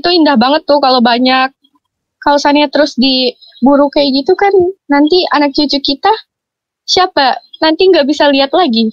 Itu indah banget tuh kalau banyak kawasannya terus diburu kayak gitu kan nanti anak cucu kita siapa? Nanti nggak bisa lihat lagi.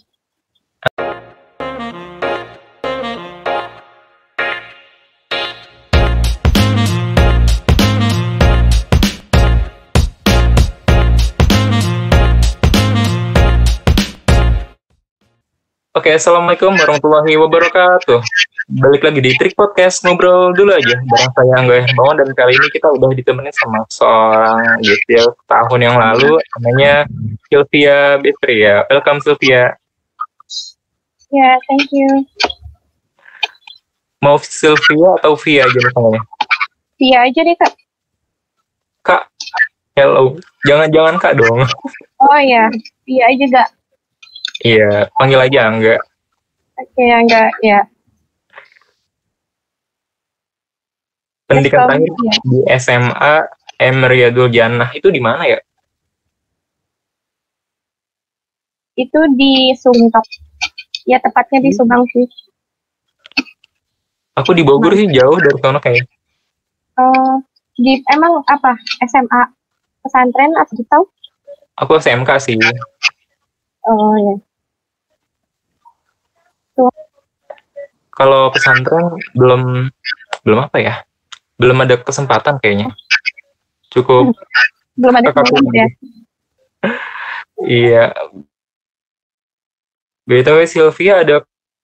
Oke, Assalamualaikum warahmatullahi wabarakatuh. Balik lagi di Trik Podcast, ngobrol dulu aja. Bareng saya Angga Hermawan, dan kali ini kita udah ditemenin sama seorang Yesel tahun yang lalu, namanya Sylvia Betria. Welcome Sylvia. Ya, thank you. Mau Sylvia atau Via aja misalnya? Via aja deh, Kak. Kak, hello. Jangan Kak dong. Oh ya, Via aja, Kak. Iya, panggil aja Angga. Oke, Angga, ya. Pendidikan terakhir di SMA M. Riyadul Jannah itu di mana ya? Itu di Sungkap. Ya, tepatnya di Subang sih. Aku di Bogor sih, jauh dari sana kayak. Emang apa? SMA pesantren atau gitu? Aku SMK sih. Oh ya. Kalau pesantren belum apa ya? Belum ada kesempatan kayaknya. Cukup belum ada kesempatan ya. Iya. BTW Sylvia ada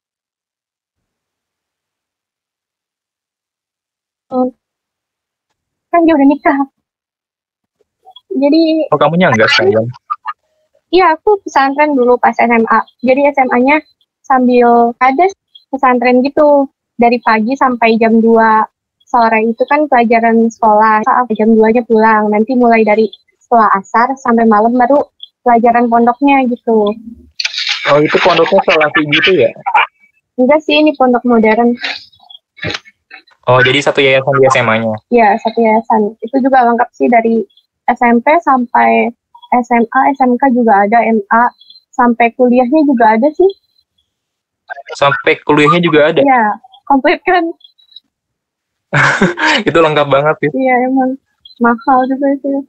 kan dia udah nikah. Jadi kamunya enggak sekalian? Iya, aku pesantren dulu pas SMA. Jadi SMA-nya sambil ada pesantren gitu. Dari pagi sampai jam 2 sore itu kan pelajaran sekolah. Jam 2-nya pulang. Nanti mulai dari setelah asar sampai malam baru pelajaran pondoknya gitu. Oh, itu pondoknya Salafi gitu ya? Enggak sih, ini pondok modern. Oh, jadi satu yayasan di SMA-nya? Iya, satu yayasan. Itu juga lengkap sih dari SMP sampai SMA, SMK juga ada, MA, sampai kuliahnya juga ada sih. Sampai kuliahnya juga ada? Iya, komplit kan. Itu lengkap banget sih. Iya, emang mahal juga itu.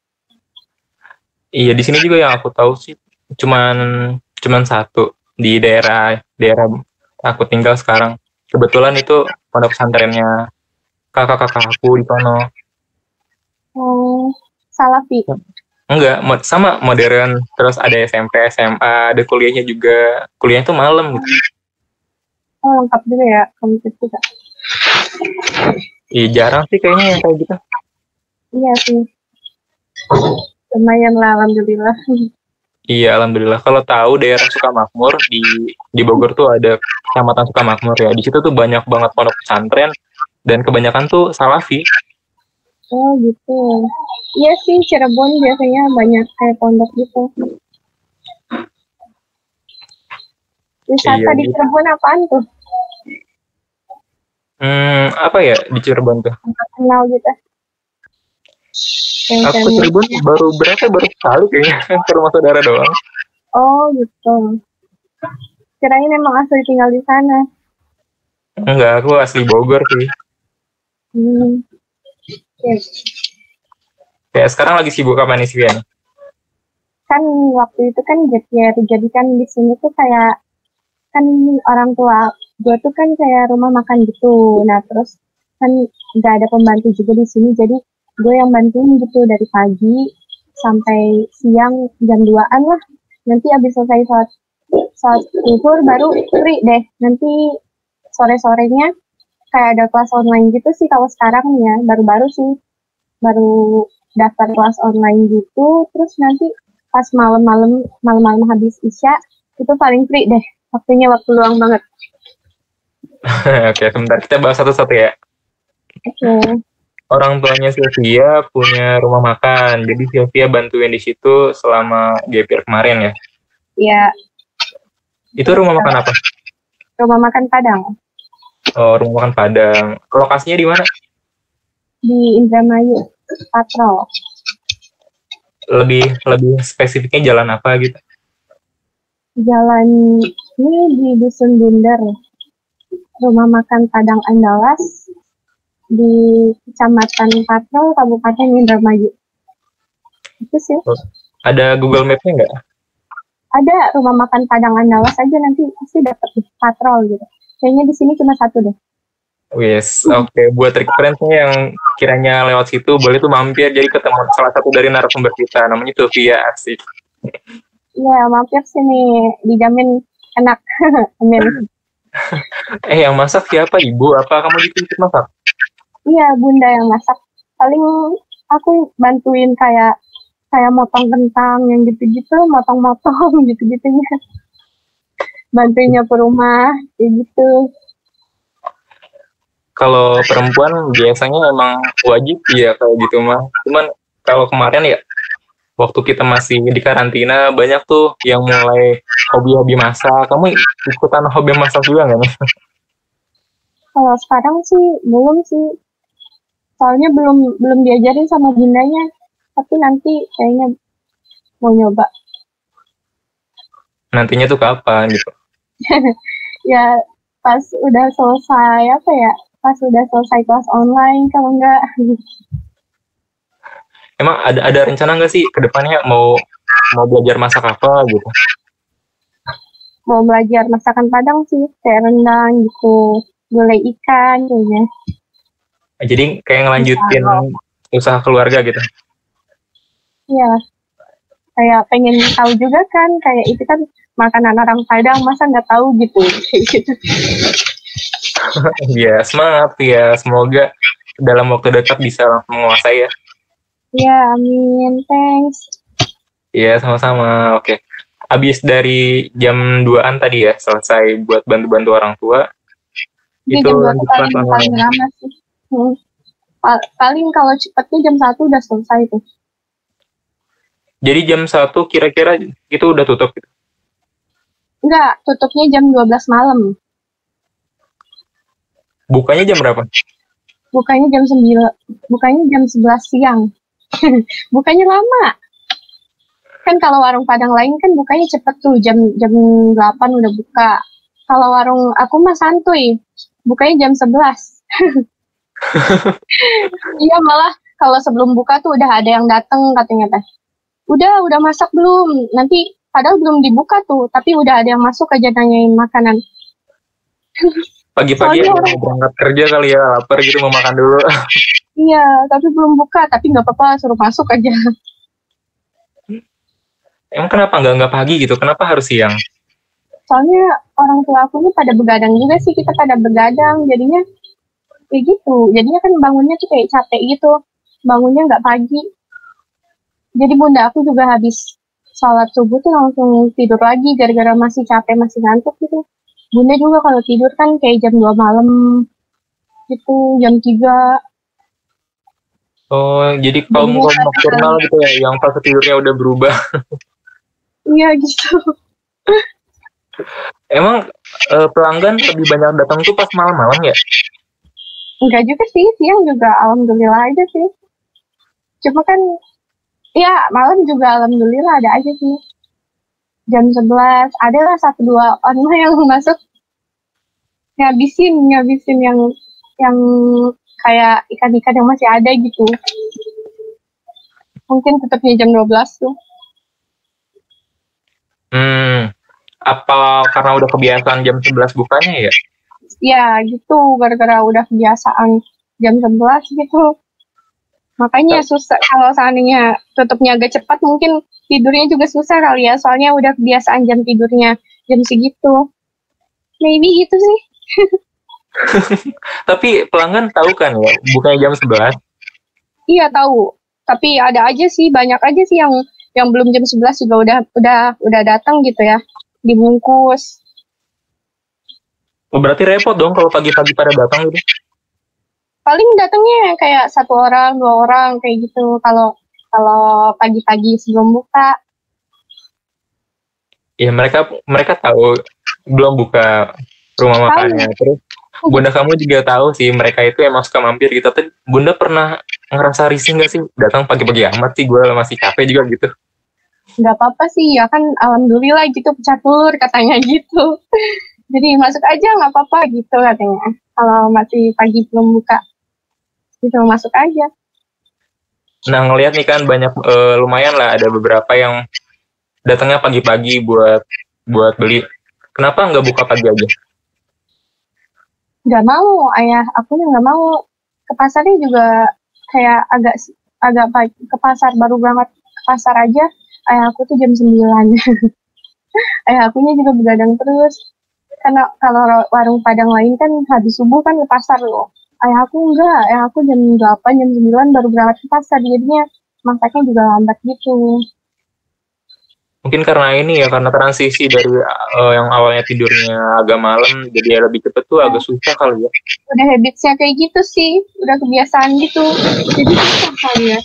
Iya, di sini juga yang aku tahu sih cuman satu di daerah aku tinggal sekarang. Kebetulan itu pondok pesantrennya kakak-kakak aku di sono. Oh, Salafi. Enggak, sama modern, terus ada SMP, SMA, ada kuliahnya juga. Kuliahnya tuh malam gitu. Oh, lengkap juga ya, komplit juga. Iya, jarang sih kayaknya yang kayak gitu. Iya sih. Lumayan lah, alhamdulillah. Iya, alhamdulillah. Kalau tahu daerah Sukamakmur di Bogor tuh ada Kecamatan Sukamakmur ya. Di situ tuh banyak banget pondok pesantren dan kebanyakan tuh Salafi. Oh gitu. Iya sih, Cirebon biasanya banyak kayak pondok gitu. Wisata di Cirebon apaan tuh? Apa ya di Cirebon tuh? Kenal gitu. Aku Cirebon baru sekali kayaknya ke rumah saudara doang. Oh gitu. Kirain emang asli tinggal di sana. Enggak, aku asli Bogor sih. Yes. Kayak sekarang lagi sibuk apa nih sih, Vian? Kan waktu itu kan jadi kan di sini tuh kayak kan orang tua gue tuh kan kayak rumah makan gitu. Nah terus kan nggak ada pembantu juga di sini, jadi gue yang bantuin gitu dari pagi sampai siang jam 2-an lah. Nanti abis selesai saat zuhur baru free deh. Nanti sore-sorenya kayak ada kelas online gitu sih kalau sekarang ya, baru-baru sih. Baru daftar kelas online gitu, terus nanti pas malam-malam habis isya itu paling free deh. Waktunya waktu luang banget. Oke, sebentar kita bahas satu-satu ya. Oke. Orang tuanya Sylvia punya rumah makan, jadi Sylvia bantuin di situ selama gap year kemarin ya? Iya. Itu rumah makan apa? Rumah makan Padang. Oh, rumah makan Padang. Lokasinya di mana? Di Indramayu, Patrol. Lebih spesifiknya jalan apa gitu? Jalan ini di Dusun Bundar. Rumah makan Padang Andalas. di Kecamatan Patrol, Kabupaten Indramayu. Itu sih. Ada Google Map-nya nggak? Ada rumah makan Padang Andalas aja, nanti pasti dapat di Patrol gitu. Kayaknya di sini cuma satu deh. Yes, oke. Buat referensinya yang kiranya lewat situ, boleh tuh mampir. Jadi ketemu salah satu dari narasumber kita, namanya Sylvia, asik. Iya, mampir sini, dijamin enak. Amin. Yang masak siapa? Ibu? Apa kamu ikut masak? Iya, bunda yang masak. Paling aku bantuin kayak motong kentang yang gitu-gitu, motong-motong gitu-gitunya. Bantuinnya ke rumah, kayak gitu. Kalau perempuan biasanya emang wajib ya kayak gitu mah. Cuman kalau kemarin ya, waktu kita masih di karantina, banyak tuh yang mulai hobi-hobi masak. Kamu ikutan hobi masak juga nggak nih? Kalau sekarang sih belum sih. Soalnya belum diajarin sama bundanya. Tapi nanti kayaknya mau nyoba. Nantinya tuh kapan gitu? Ya pas udah selesai apa ya? Pas udah selesai kelas online, kalau enggak. Emang ada rencana nggak sih ke depannya mau belajar masak apa gitu? Mau belajar masakan Padang sih, kayak rendang gitu, gulai ikan kayaknya. Jadi kayak ngelanjutin usaha keluarga gitu. Iya, kayak pengen tahu juga kan, kayak itu kan makanan orang Padang, masa nggak tahu gitu, kayak gitu. Ya, semangat ya. Semoga dalam waktu dekat bisa langsung menguasai ya. Iya, amin. Thanks. Iya, sama-sama. Oke. Habis dari jam 2-an tadi ya, selesai buat bantu-bantu orang tua. Itu jam 2 paling lama sih. Paling kalau cepetnya jam 1 udah selesai tuh. Jadi jam 1 kira-kira itu udah tutup gitu? Enggak, tutupnya jam 12 malam. Bukanya jam berapa? Bukanya jam 9. Bukanya jam 11 siang. Bukanya lama. Kan kalau warung Padang lain kan bukanya cepet tuh, jam 8 udah buka. Kalau warung aku mah santuy, bukanya jam 11. Iya, malah kalau sebelum buka tuh udah ada yang datang katanya teh. Udah masak belum? Nanti padahal belum dibuka tuh, tapi udah ada yang masuk aja nanyain makanan. Pagi-pagi mau berangkat kerja kali ya, lapar gitu mau makan dulu. Iya, tapi belum buka, tapi nggak apa-apa, suruh masuk aja. Emang kenapa nggak pagi gitu? Kenapa harus siang? Soalnya orang tua aku ini pada begadang juga sih, kita pada begadang, jadinya kayak gitu. Jadinya kan bangunnya tuh kayak capek gitu, bangunnya nggak pagi. Jadi bunda aku juga habis sholat subuh tuh langsung tidur lagi, gara-gara masih capek, masih ngantuk gitu. Bunda juga kalau tidur kan kayak jam 2 malam, gitu, jam 3. Oh, jadi kaum nocturnal gitu ya, yang fase tidurnya udah berubah. Iya gitu. Emang pelanggan lebih banyak datang tuh pas malam-malam ya? Enggak juga sih, siang juga alhamdulillah aja sih. Cuma kan, ya malam juga alhamdulillah ada aja sih. Jam 11, adalah 1-2 orang yang masuk ngabisin yang kayak ikan-ikan yang masih ada gitu. Mungkin tutupnya jam 12 tuh. Apa karena udah kebiasaan jam 11 bukanya ya? Ya gitu, gara-gara udah kebiasaan jam 11 gitu. Makanya susah, kalau seandainya tutupnya agak cepat mungkin tidurnya juga susah kali ya, soalnya udah kebiasaan jam tidurnya jam segitu. Maybe gitu sih. Tapi pelanggan tahu kan ya, bukanya jam 11? Iya tahu, tapi ada aja sih, banyak aja sih yang belum jam 11 juga udah datang gitu ya, dibungkus. Oh, berarti repot dong kalau pagi-pagi pada datang gitu. Paling datangnya kayak 1 orang, 2 orang kayak gitu kalau pagi-pagi sebelum buka. Ya mereka tahu belum buka rumah makannya. Terus bunda kamu juga tahu sih mereka itu emang suka mampir gitu. Tapi bunda pernah ngerasa risih nggak sih datang pagi-pagi amat sih, gue masih capek juga gitu? Nggak apa-apa sih, ya kan alhamdulillah gitu, pecah telur katanya gitu. Jadi masuk aja nggak apa-apa gitu katanya kalau masih pagi belum buka. bisa masuk aja. Nah, ngelihat nih kan banyak lumayan lah, ada beberapa yang datangnya pagi-pagi buat beli. Kenapa nggak buka pagi aja? Nggak mau, ayah aku nggak mau. Ke pasarnya juga kayak agak pagi. Ke pasar baru berangkat ke pasar aja, ayah aku tuh jam 9. Ayah akunya juga begadang terus. Karena kalau warung Padang lain kan habis subuh kan ke pasar loh. Ayah aku enggak, ayah aku jam 8, jam 9 baru berangkat ke pasar. Jadinya masaknya juga lambat gitu. Mungkin karena ini ya, karena transisi dari yang awalnya tidurnya agak malam, jadi lebih cepet tuh agak susah kali ya. Udah habitsnya kayak gitu sih, udah kebiasaan gitu. Jadi susah kali ya.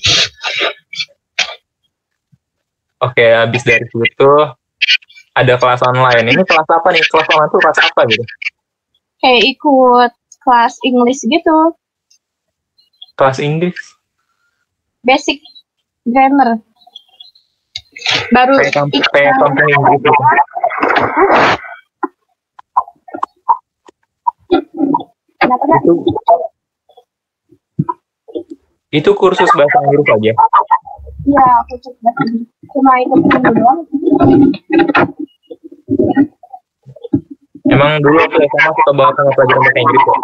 Oke, habis dari situ ada kelas online. Ini kelas apa nih? Kelas online tuh kelas apa gitu? Kayak ikut kelas English gitu, Kelas Inggris. basic grammar. Baru Kayak company Inggris gitu. Kenapa nggak? Itu kursus bahasa Inggris aja. Iya, aku coba cuma ikut dulu doang. Emang dulu waktu SMA suka banget sama pelajaran bahasa Inggris ya?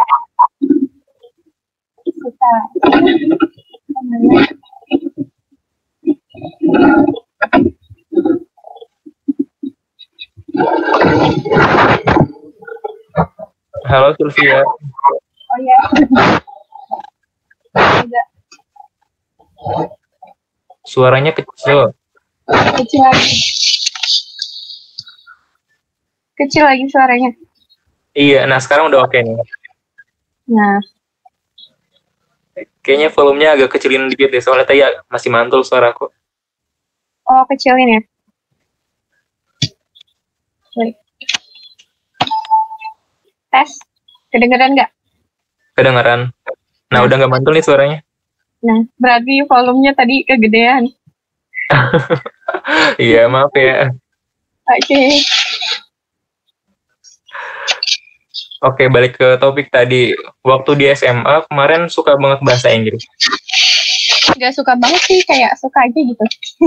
Suka. Halo Sylvia. Oh iya. Enggak. Suaranya kecil. Kecil lagi. Kecil lagi suaranya. Iya, nah sekarang udah oke nih. Nah, Kayaknya volumenya agak kecilin dikit deh, soalnya tadi masih mantul suaraku. oh kecilin ya. Baik. Tes. Kedengeran nggak? Kedengeran. Nah, udah nggak mantul nih suaranya. Nah, berarti volumenya tadi kegedean. Iya, maaf ya. Oke. Oke, balik ke topik tadi. Waktu di SMA kemarin suka banget bahasa Inggris. Gak suka banget sih, kayak suka aja gitu.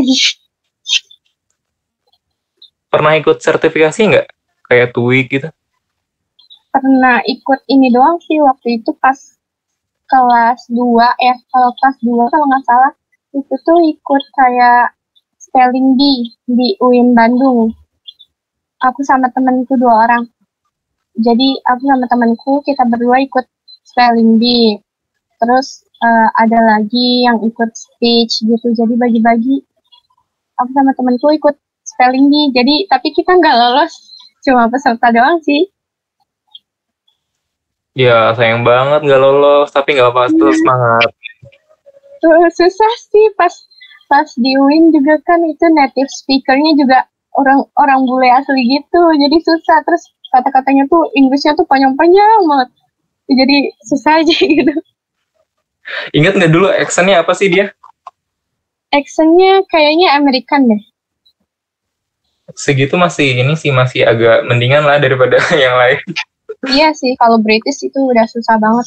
Pernah ikut sertifikasi nggak? Kayak TOEIC gitu? Pernah ikut ini doang sih waktu itu pas kelas 2 ya. Kalau kelas 2 kalau nggak salah itu tuh ikut kayak spelling bee di UIN Bandung. Aku sama temenku 2 orang. Jadi aku sama temenku kita berdua ikut spelling bee. Terus ada lagi yang ikut speech gitu. Jadi bagi-bagi. Aku sama temenku ikut spelling bee. Jadi tapi kita nggak lolos. Cuma peserta doang sih. Ya, sayang banget nggak lolos, tapi nggak apa-apa, terus semangat. Susah sih pas di UIN juga kan itu native speakernya juga orang bule asli gitu. Jadi susah. Terus kata-katanya tuh Inggrisnya tuh panjang-panjang banget. Jadi susah aja gitu. Ingat nggak dulu accent-nya apa sih dia? Accent-nya kayaknya American deh. Segitu masih ini sih masih agak mendingan lah daripada yang lain. Iya sih, kalau British itu udah susah banget.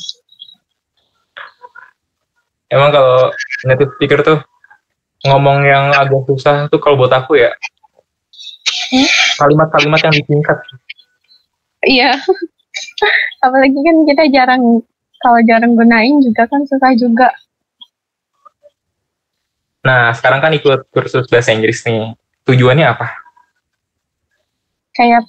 Emang kalau native speaker tuh ngomong yang agak susah tuh kalau buat aku ya kalimat-kalimat yang disingkat. Iya. Apalagi kan kita kalau jarang gunain juga kan susah juga. Nah, sekarang kan ikut kursus bahasa Inggris nih. Tujuannya apa? Kayak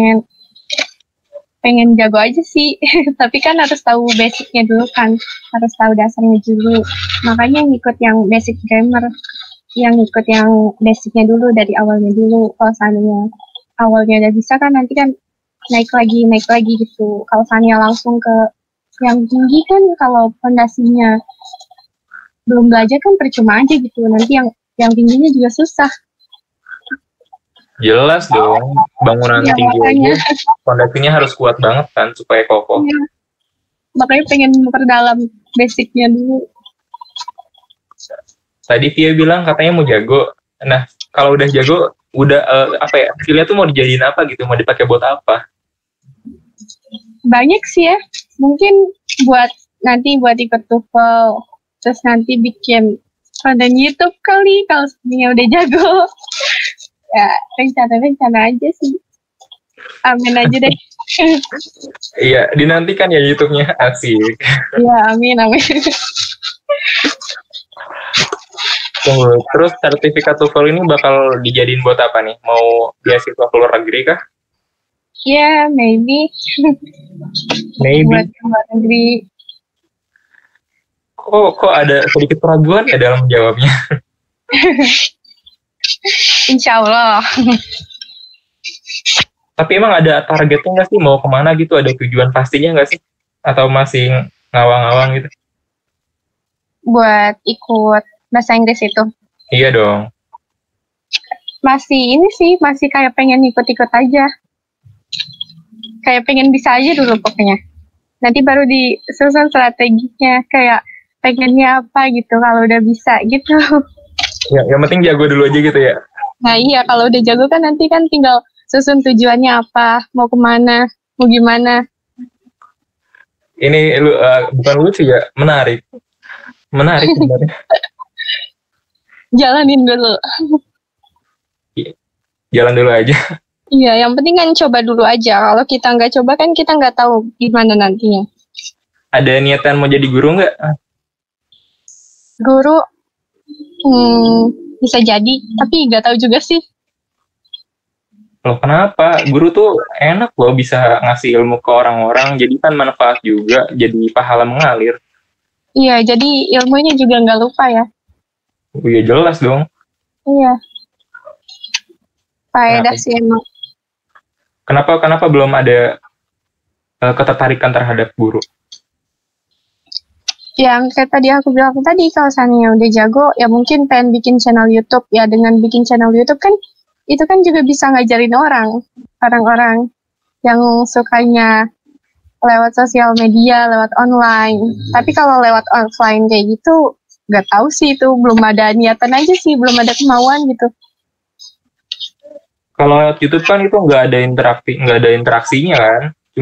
pengen jago aja sih. Tapi kan harus tahu basicnya dulu kan. Harus tahu dasarnya dulu. Makanya ngikut yang basic grammar. Yang ikut yang basicnya dulu dari awalnya dulu. Kalau seandainya awalnya udah bisa kan nanti kan naik lagi gitu. Kalau seandainya langsung ke yang tinggi kan kalau fondasinya belum belajar kan percuma aja gitu. Nanti yang tingginya juga susah. Jelas dong, bangunan Ya, tinggi makanya. aja fondasinya harus kuat banget kan supaya kokoh. Ya. Makanya pengen memperdalam basicnya dulu. Tadi Via bilang katanya mau jago. Nah, kalau udah jago, udah apa ya? Via tuh mau dijadiin apa gitu? Mau dipakai buat apa? Banyak sih ya. Mungkin buat nanti buat ikut TOEFL, terus nanti bikin konten YouTube kali kalau sebenarnya udah jago. Ya rencana aja sih. Amin aja deh. Iya, dinantikan ya YouTube-nya, asik. Iya, amin. Tunggu, terus sertifikat TOEFL ini bakal dijadiin buat apa nih? Mau beasiswa ke luar negeri kah? Ya, maybe. Buat luar negeri. Kok ada sedikit keraguan ya dalam menjawabnya? Insya Allah. Tapi emang ada targetnya nggak sih? Mau kemana gitu? Ada tujuan pastinya nggak sih? Atau masih ngawang-ngawang gitu? Buat ikut bahasa Inggris itu? Iya dong. Masih kayak pengen ikut-ikut aja. Kayak pengen bisa aja dulu pokoknya. Nanti baru disusun strateginya. Kayak pengennya apa gitu kalau udah bisa gitu. Ya, yang penting jago dulu aja gitu ya. Nah iya, kalau udah jago kan nanti kan tinggal susun tujuannya apa, mau kemana, mau gimana. Ini bukan lucu ya, menarik sebenarnya. Jalanin dulu. Jalan dulu aja. Iya, yang penting kan coba dulu aja. Kalau kita nggak coba kan kita nggak tahu gimana nantinya. Ada niatan mau jadi guru nggak? Guru bisa jadi, tapi nggak tahu juga sih. Loh kenapa? Guru tuh enak loh, bisa ngasih ilmu ke orang-orang, jadi kan manfaat juga, jadi pahala mengalir. Iya, jadi ilmunya juga nggak lupa ya. Oh iya jelas dong. Iya. Faedah sih emang. Kenapa belum ada ketertarikan terhadap guru? Yang kayak tadi aku bilang tadi, kalau misalnya udah jago, ya mungkin pengen bikin channel YouTube. Ya dengan bikin channel YouTube kan, itu kan juga bisa ngajarin orang-orang yang sukanya lewat sosial media, lewat online. Tapi kalau lewat offline kayak gitu, nggak tahu sih, itu belum ada niatan aja sih, belum ada kemauan gitu. Kalau lewat YouTube kan itu nggak ada interaksinya kan,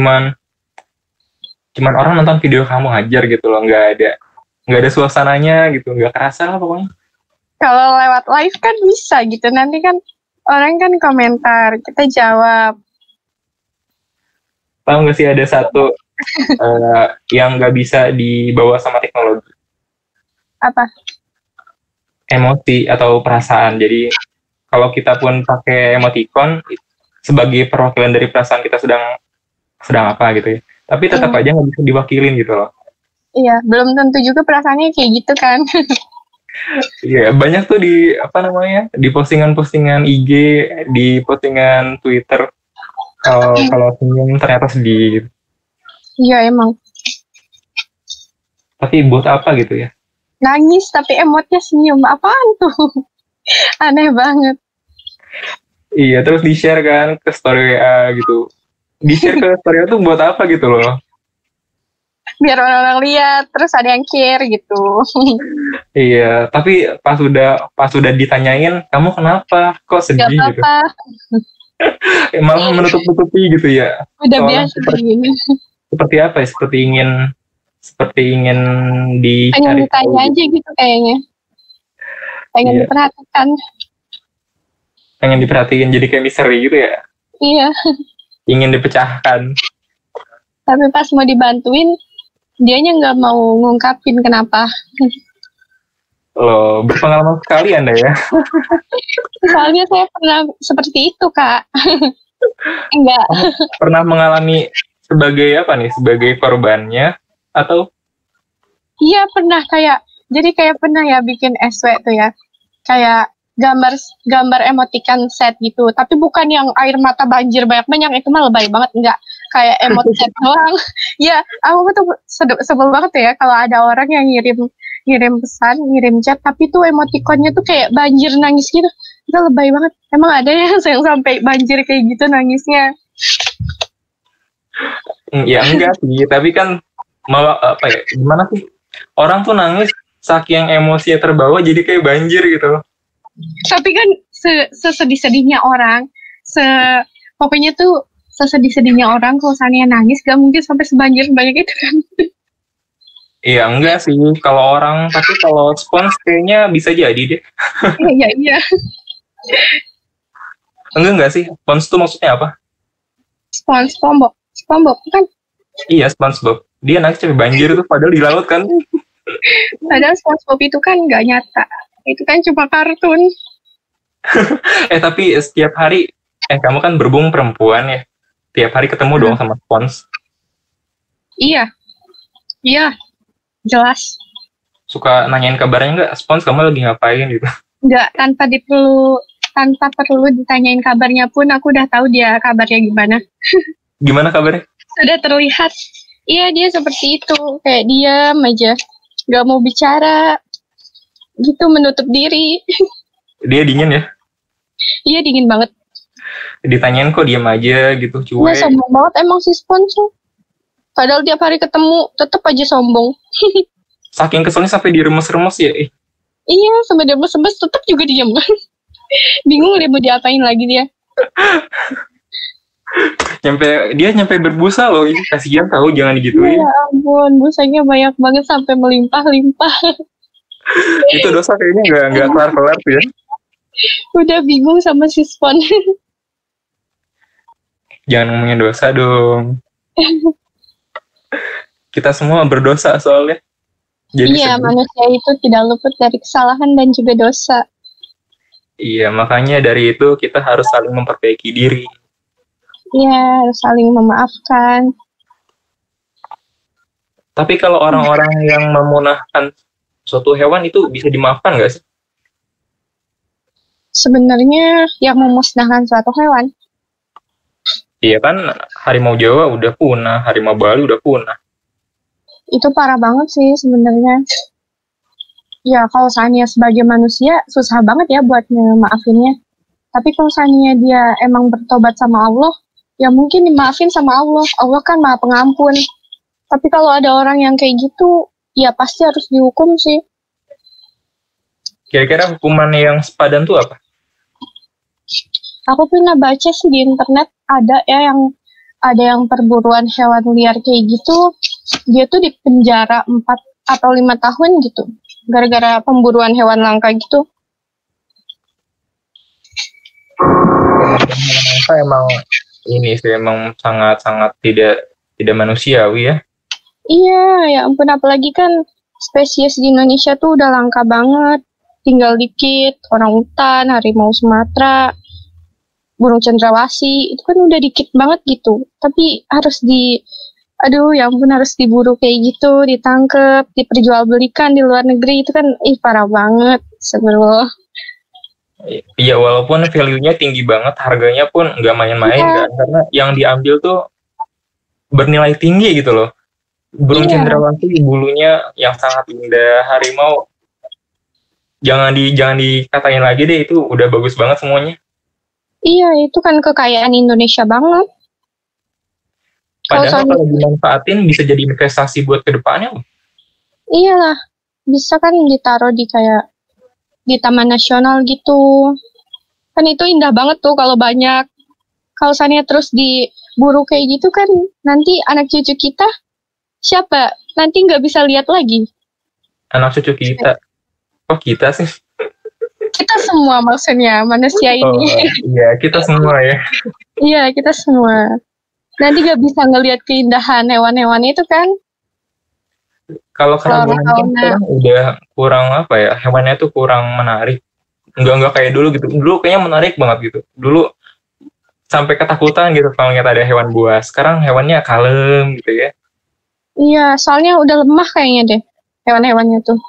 cuman orang nonton video kamu ngajar gitu loh, nggak ada suasananya gitu, nggak kerasa lah pokoknya. Kalau lewat live kan bisa gitu, nanti kan orang kan komentar, kita jawab. Tahu nggak sih ada satu yang nggak bisa dibawa sama teknologi? Apa? Emosi atau perasaan. Jadi kalau kita pun pakai emoticon sebagai perwakilan dari perasaan kita sedang apa gitu ya. Tapi tetap aja nggak bisa diwakilin gitu loh. Iya, belum tentu juga perasaannya kayak gitu kan. Iya, banyak tuh di postingan-postingan IG, di postingan Twitter. Kalau senyum ternyata sedih. Iya emang. Tapi buat apa gitu ya? Nangis tapi emotnya senyum, apaan tuh? Aneh banget. Iya, terus di-share kan ke story WA gitu. Di-share ke story tuh buat apa gitu loh? Biar orang-orang lihat, terus ada yang care gitu. Iya, tapi pas udah ditanyain, kamu kenapa? Kok sedih gak apa-apa. Gitu? Malah menutup-nutupi gitu ya. Udah biasa gini. Seperti apa ya? Seperti ingin dicari. Pengen ditanya aja gitu kayaknya. Pengen diperhatikan. Pengen diperhatiin, jadi kayak misteri gitu ya? Iya. Ingin dipecahkan. Tapi pas mau dibantuin, dianya nggak mau ngungkapin kenapa. Loh, berpengalaman sekali Anda ya? Soalnya saya pernah seperti itu, Kak. Enggak. Pernah mengalami sebagai apa nih? Sebagai korbannya? Atau? Iya, pernah kayak pernah ya bikin SW tuh ya. Kayak gambar emoticon set gitu, tapi bukan yang air mata banjir banyak-banyak, itu mah lebay banget, enggak, kayak emot set doang. Ya, aku tuh sebel banget ya kalau ada orang yang ngirim pesan, ngirim chat, tapi tuh emoticonnya tuh kayak banjir nangis gitu. Itu lebay banget. Emang ada yang sampai banjir kayak gitu nangisnya? Ya enggak sih, tapi kan malah apa ya, gimana sih, orang tuh nangis saking emosinya terbawa jadi kayak banjir gitu. Tapi kan sesedih-sedihnya orang, pokoknya tuh sesedih-sedihnya orang kalau misalnya nangis gak mungkin sampai sebanjir itu kan. Iya enggak sih kalau orang, tapi kalau spons kayaknya bisa jadi deh. Iya, iya. Enggak sih, spons tuh maksudnya apa? SpongeBob. SpongeBob kan. Iya, SpongeBob. Dia nangis sampai banjir tuh, padahal di laut kan. Padahal SpongeBob itu kan nggak nyata. Itu kan cuma kartun. Tapi setiap hari, kamu kan berhubung perempuan ya. Tiap hari ketemu dong sama Spons. Iya. Iya. Jelas. Suka nanyain kabarnya nggak? Spons kamu lagi ngapain gitu. Nggak, tanpa perlu ditanyain kabarnya pun aku udah tahu dia kabarnya gimana. Gimana kabarnya? Sudah terlihat. Iya, dia seperti itu. Kayak diam aja. Nggak mau bicara. Gitu, menutup diri. Dia dingin ya? Iya, dingin banget. Ditanyain kok diam aja gitu, Iya, cuek. sombong banget emang si Spons. Padahal tiap hari ketemu, tetap aja sombong. Saking keselnya sampai diremes-remes ya. Iya, sampai dia sebes tetap juga diam. Bingung dia mau diapain lagi dia. Nyampe berbusa loh. Ini kasihan tahu, jangan digituin. Ya ampun, busanya banyak banget sampai melimpah-limpah. Itu dosa kayaknya nggak kelar-kelar tuh ya. Udah bingung sama si Spon. Jangan ngomongin dosa dong. Kita semua berdosa soalnya. Jadi iya, sedih. manusia itu tidak luput dari kesalahan dan juga dosa. Iya, makanya dari itu kita harus saling memperbaiki diri. Iya, harus saling memaafkan. Tapi kalau orang-orang yang memunahkan suatu hewan itu bisa dimaafkan nggak sih? Sebenarnya yang memusnahkan suatu hewan, Iya kan, harimau Jawa udah punah, harimau Bali udah punah. itu parah banget sih sebenarnya. Ya, kalau seandainya sebagai manusia, susah banget ya buat maafinnya. Tapi kalau seandainya dia emang bertobat sama Allah, ya mungkin dimaafin sama Allah. Allah kan maha pengampun. Tapi kalau ada orang yang kayak gitu, ya pasti harus dihukum sih. Kira-kira hukuman yang sepadan tuh apa? Aku pernah baca sih di internet, ada yang perburuan hewan liar kayak gitu, dia tuh dipenjara 4 atau 5 tahun gitu, gara-gara pemburuan hewan langka gitu. Hewan langka emang ini sih emang sangat-sangat tidak manusiawi ya. Iya, ya ampun, apalagi kan spesies di Indonesia tuh udah langka banget. Tinggal dikit, orang utan, harimau Sumatera, burung cendrawasih, itu kan udah dikit banget gitu. Tapi ya ampun, harus diburu kayak gitu, ditangkep, diperjualbelikan di luar negeri, itu kan parah banget sebenarnya. Iya, walaupun value-nya tinggi banget, harganya pun nggak main-main kan, karena yang diambil tuh bernilai tinggi gitu loh. Burung cendrawasih bulunya yang sangat indah, harimau jangan dikatain lagi deh, itu udah bagus banget semuanya. Iya, itu kan kekayaan Indonesia banget. Padahal kalau dimanfaatin bisa jadi investasi buat kedepannya loh. Iyalah, bisa kan ditaruh di taman nasional gitu. Kan itu indah banget tuh kalau banyak. Kalau seandainya terus diburu kayak gitu kan, nanti anak cucu kita siapa? Nanti nggak bisa lihat lagi. Anak cucu kita. Oh kita sih. Kita semua maksudnya, manusia ini. Iya, kita semua ya. Iya, kita semua. Nanti nggak bisa ngelihat keindahan hewan-hewan itu kan. Kalau keragaman kan sekarang udah kurang apa ya, hewannya tuh kurang menarik. Enggak kayak dulu gitu. Dulu kayaknya menarik banget gitu. Dulu sampai ketakutan gitu kalau ngeliat ada hewan buas. Sekarang hewannya kalem gitu ya. Iya, soalnya udah lemah kayaknya deh hewan-hewannya tuh.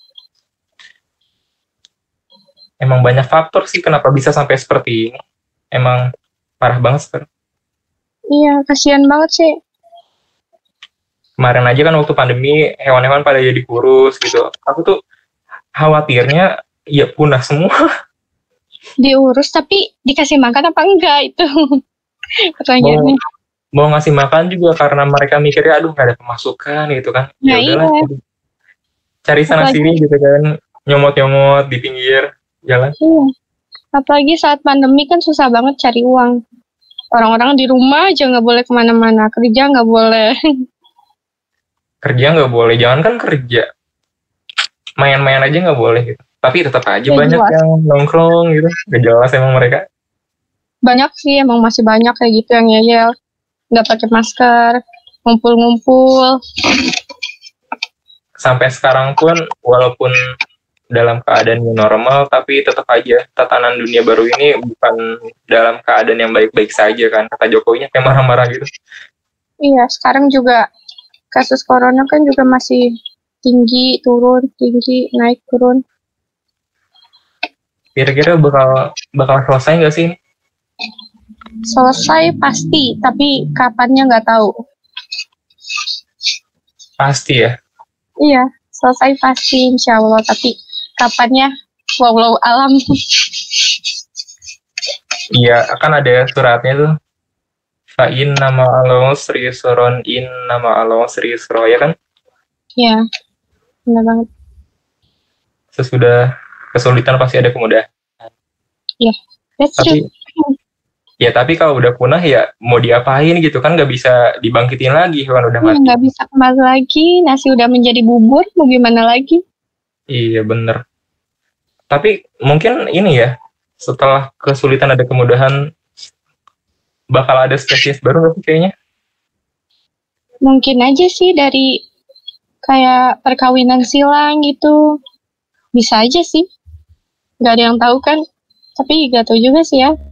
Emang banyak faktor sih kenapa bisa sampai seperti ini. Emang parah banget sekarang. Iya, kasihan banget sih. Kemarin aja kan waktu pandemi hewan-hewan pada jadi kurus gitu. Aku tuh khawatirnya ya punah semua. Diurus tapi dikasih makan apa enggak itu pertanyaannya. Mau ngasih makan juga karena mereka mikirnya aduh nggak ada pemasukan gitu kan. Ya udahlah. Iya. Cari sana sini gitu kan, nyomot-nyomot di pinggir jalan. Iya. Apalagi saat pandemi kan susah banget cari uang. Orang-orang di rumah aja nggak boleh kemana-mana, kerja nggak boleh. Kerja nggak boleh, jangan kan kerja, main-main aja nggak boleh gitu. Tapi tetap aja Ya banyak jelas. yang nongkrong gitu, gak jelas emang mereka. Banyak sih, emang masih banyak kayak gitu yang ngeyel. Nggak pakai masker, ngumpul-ngumpul. Sampai sekarang pun, walaupun dalam keadaan new normal, tapi tetap aja tatanan dunia baru ini bukan dalam keadaan yang baik-baik saja kan. Kata Jokowinya kayak marah-marah gitu. Iya, sekarang juga kasus corona kan juga masih tinggi, turun, tinggi, naik, turun. Kira-kira bakal selesai nggak sih ini? Selesai pasti, tapi kapannya nggak tahu. Pasti ya. Iya, selesai pasti insya Allah, tapi kapannya walau alam. Iya, akan ada suratnya tuh. Fa'in nama Allah Sri Suron in nama Allah Sri Suro, ya kan? Iya, benar banget. Sesudah kesulitan pasti ada kemudahan. Iya, that's true. Tapi kalau udah punah ya mau diapain gitu kan, nggak bisa dibangkitin lagi hewan udah mati. Nggak bisa kembali lagi, nasi udah menjadi bubur, mau gimana lagi? Iya bener. Tapi mungkin ini ya, setelah kesulitan ada kemudahan, bakal ada spesies baru nggak sih kayaknya? Mungkin aja sih dari kayak perkawinan silang gitu, bisa aja sih. Nggak ada yang tahu kan, tapi nggak tahu juga sih ya.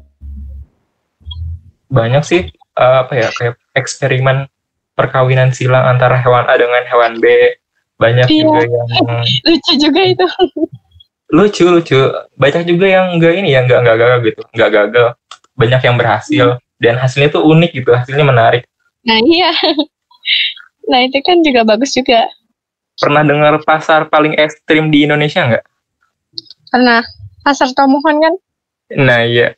Banyak sih kayak eksperimen perkawinan silang antara hewan A dengan hewan B. Banyak Iya. juga yang Lucu juga itu. lucu. Banyak juga yang nggak gagal gitu, nggak gagal. Banyak yang berhasil dan hasilnya tuh unik gitu, hasilnya menarik. Nah iya. Nah itu kan juga bagus juga. Pernah dengar pasar paling ekstrim di Indonesia nggak? Karena pasar Tomohon kan. Nah iya.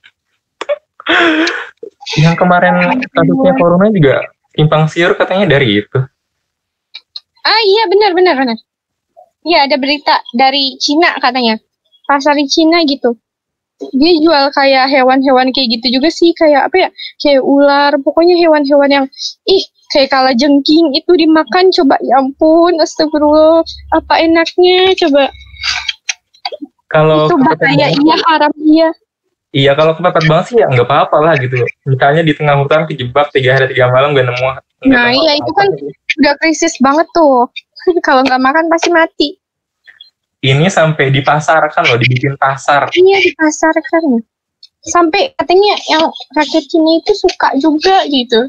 Yang kemarin kasusnya corona juga simpang siur katanya dari itu. Ah iya benar. Iya ada berita dari Cina katanya. Pasar di Cina gitu. Dia jual kayak hewan-hewan kayak gitu juga sih. Kayak apa ya? Kayak ular. Pokoknya hewan-hewan yang kayak kalajengking itu dimakan. Coba ya ampun. Astagfirullah. Apa enaknya coba. Kalau itu bahaya iya haram iya. Iya, kalau kepepet banget sih ya nggak apa-apa lah gitu. Misalnya di tengah hutan kejebak 3 hari 3 malam nggak nemu. Nah iya itu kan udah krisis banget tuh. Kalau nggak makan pasti mati. Ini sampai dipasarkan loh, dibikin pasar. Iya dipasarkan. Sampai katanya yang rakyat Cina itu suka juga gitu.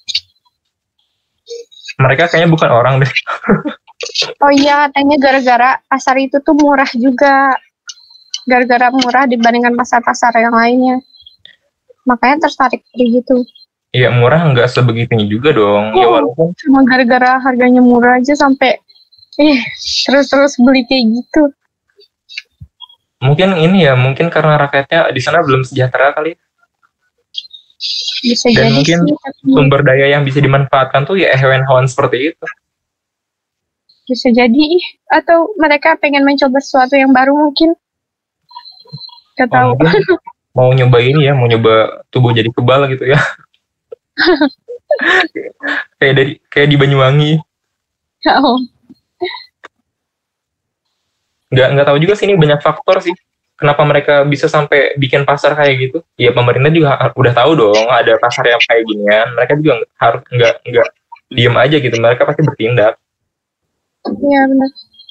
Mereka kayaknya bukan orang deh. Oh iya katanya gara-gara pasar itu tuh murah juga. Gara-gara murah dibandingkan pasar-pasar yang lainnya. Makanya tertarik kayak gitu. Iya murah nggak sebegitunya juga dong. Ya walaupun cuma gara-gara harganya murah aja sampai terus beli kayak gitu. Mungkin karena rakyatnya di sana belum sejahtera kali. Bisa dan jadi mungkin sih, sumber daya yang bisa dimanfaatkan tuh ya hewan-hewan seperti itu. Bisa jadi atau mereka pengen mencoba sesuatu yang baru mungkin. Gak tahu. Mau nyoba ini ya, mau nyoba tubuh jadi kebal gitu ya. kayak di Banyuwangi. Oh. Nggak tahu juga sih, ini banyak faktor sih. Kenapa mereka bisa sampai bikin pasar kayak gitu? Ya pemerintah juga udah tahu dong ada pasar yang kayak ginian. Mereka juga harus nggak diem aja gitu. Mereka pasti bertindak. Iya benar.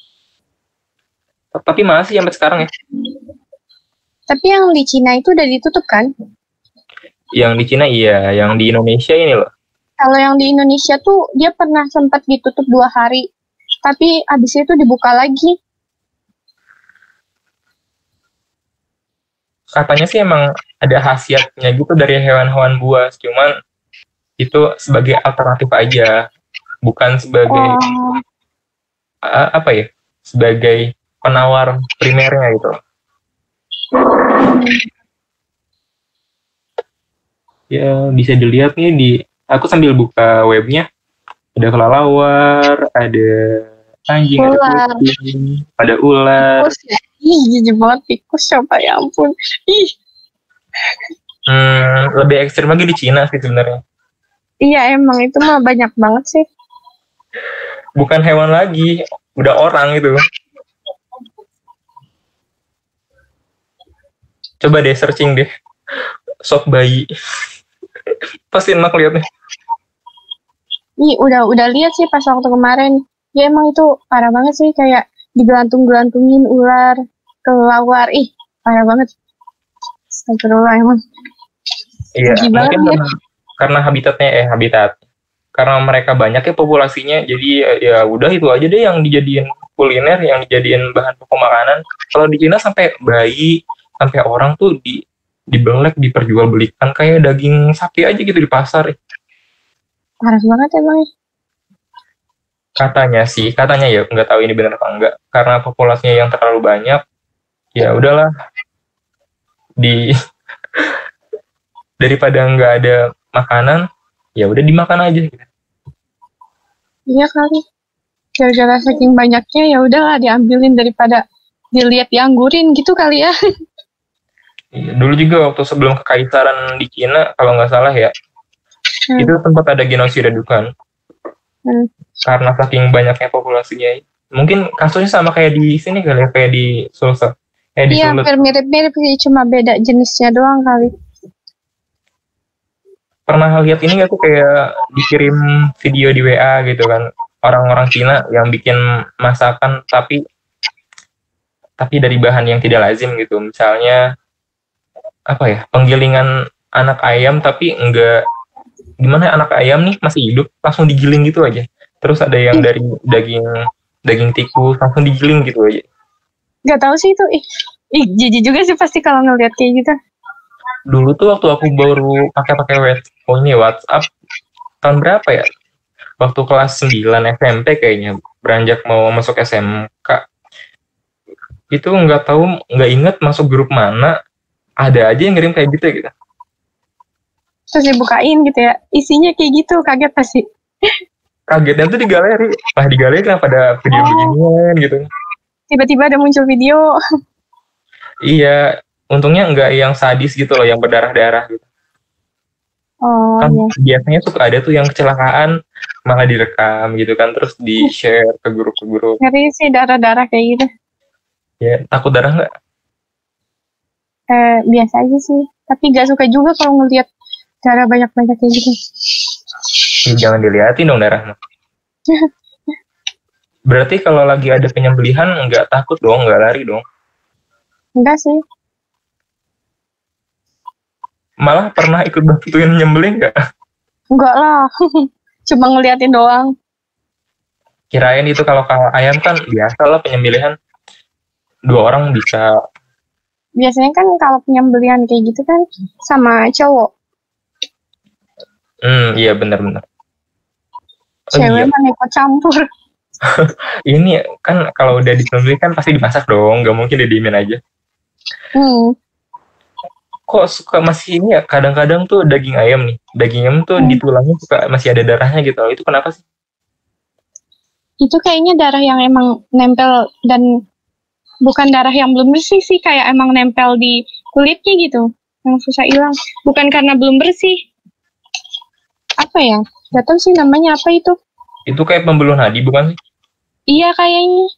Tapi masih sampai sekarang ya. Tapi yang di Cina itu udah ditutup kan? Yang di Cina iya, yang di Indonesia ini loh. Kalau yang di Indonesia tuh dia pernah sempat ditutup 2 hari, tapi abis itu dibuka lagi. Katanya sih emang ada khasiatnya gitu dari hewan-hewan buas, cuman itu sebagai alternatif aja, bukan sebagai sebagai penawar primernya gitu. Ya bisa dilihat nih aku sambil buka webnya, ada kelelawar, ada anjing, ular. ada kucing, ada ular. Tikus ya? Jijik banget tikus, coba ya ampun. Lebih ekstrim lagi di Cina sih sebenarnya. Iya emang itu mah banyak banget sih. bukan hewan lagi, udah orang itu. Coba deh searching deh, sop bayi. Pasti enak liatnya. Ih, udah lihat sih pas waktu kemarin. Ya emang itu parah banget sih, kayak digelantung-gelantungin ular kelawar. Ih, parah banget. Astagfirullah emang. Iya, Jijik banget mungkin ya. karena habitat. Karena mereka banyak ya populasinya, jadi ya udah itu aja deh yang dijadiin kuliner, yang dijadiin bahan pokok makanan. Kalau di Cina sampai bayi, sampai orang tuh dibelek, diperjualbelikan kayak daging sapi aja gitu di pasar. Parah banget emang. Katanya ya, nggak tahu ini benar apa enggak. Karena populasinya yang terlalu banyak, ya udahlah, di daripada nggak ada makanan, ya udah dimakan aja gitu. Iya kali. Gara-gara saking banyaknya ya udahlah diambilin daripada dilihat dianggurin gitu kali ya. Dulu juga waktu sebelum kekaisaran di Cina, kalau nggak salah ya, itu sempat ada genosida juga kan. Karena saking banyaknya populasinya. Mungkin kasusnya sama kayak di sini kali ya, kayak di Sulsel. Iya, hampir mirip-mirip sih, cuma beda jenisnya doang kali. Pernah lihat ini nggak tuh, kayak dikirim video di WA gitu kan, orang-orang Cina yang bikin masakan tapi dari bahan yang tidak lazim gitu. Misalnya apa ya, penggilingan anak ayam tapi enggak, gimana anak ayam nih masih hidup langsung digiling gitu aja. Terus ada yang dari daging tikus langsung digiling gitu aja. Gak tahu sih itu. Jijik juga sih pasti kalau ngeliat kayak gitu. Dulu tuh waktu aku baru pakai WhatsApp tahun berapa ya? Waktu kelas 9 SMP kayaknya, beranjak mau masuk SMK. Itu nggak inget masuk grup mana, ada aja yang ngirim kayak gitu. Terus dibukain gitu ya, isinya kayak gitu, kaget pasti. Kagetnya tuh di galeri. Di galeri kenapa ada video beginian gitu. Tiba-tiba ada muncul video. Iya, untungnya nggak yang sadis gitu loh, yang berdarah-darah gitu. Kan iya. Biasanya suka ada tuh yang kecelakaan malah direkam gitu kan, terus di-share ke grup-grup. Ngeri sih darah-darah kayak gitu. Ya, takut darah nggak? Biasa aja sih, tapi nggak suka juga kalau ngeliat darah banyak-banyak kayak gitu. Jangan dilihatin dong darah. Berarti kalau lagi ada penyembelihan nggak takut dong, nggak lari dong? Enggak sih. Malah pernah ikut bantuin nyembelih nggak? Enggak lah, cuma ngeliatin doang. Kirain itu kalau ayam kan biasa lah penyembelihan, 2 orang bisa. Biasanya kan kalau penyembelihan kayak gitu kan sama cowok. Iya benar-benar. Cewek mah ikut campur. Ini kan kalau udah disembelih kan pasti dimasak dong, nggak mungkin didiemin aja. Kok suka masih ini ya, kadang-kadang tuh daging ayam tuh di tulangnya suka masih ada darahnya gitu. Itu kenapa sih? Itu kayaknya darah yang emang nempel, dan bukan darah yang belum bersih sih, kayak emang nempel di kulitnya gitu, yang susah hilang. Bukan karena belum bersih. Apa ya? Gak tahu sih namanya apa itu. Itu kayak pembuluh nadi bukan sih? Iya kayaknya.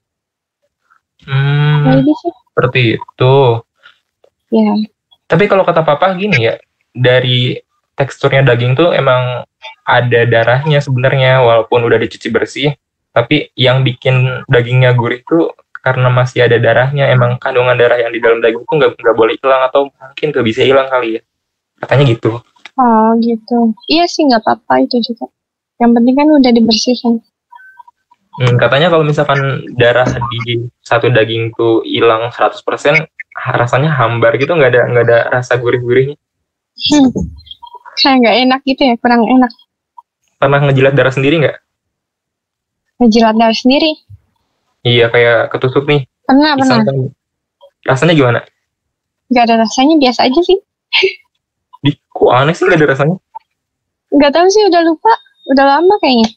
Seperti itu. Ya. Tapi kalau kata papa gini ya, dari teksturnya daging tuh emang ada darahnya sebenarnya, walaupun udah dicuci bersih, tapi yang bikin dagingnya gurih tuh karena masih ada darahnya. Emang kandungan darah yang di dalam daging tuh nggak boleh hilang, atau mungkin nggak bisa hilang kali ya, katanya gitu. Oh gitu. Iya sih, nggak apa-apa itu juga. Yang penting kan udah dibersihkan. Katanya kalau misalkan darah di satu daging tuh hilang 100%, rasanya hambar gitu, nggak ada rasa gurih-gurihnya. Kayak nggak enak gitu ya, kurang enak. Pernah ngejilat darah sendiri nggak? Ngejilat darah sendiri? Iya, kayak ketusuk nih. Pernah. Rasanya gimana? Nggak ada rasanya, biasa aja sih. Kok aneh sih nggak ada rasanya? Nggak tahu sih, udah lupa. Udah lama kayaknya.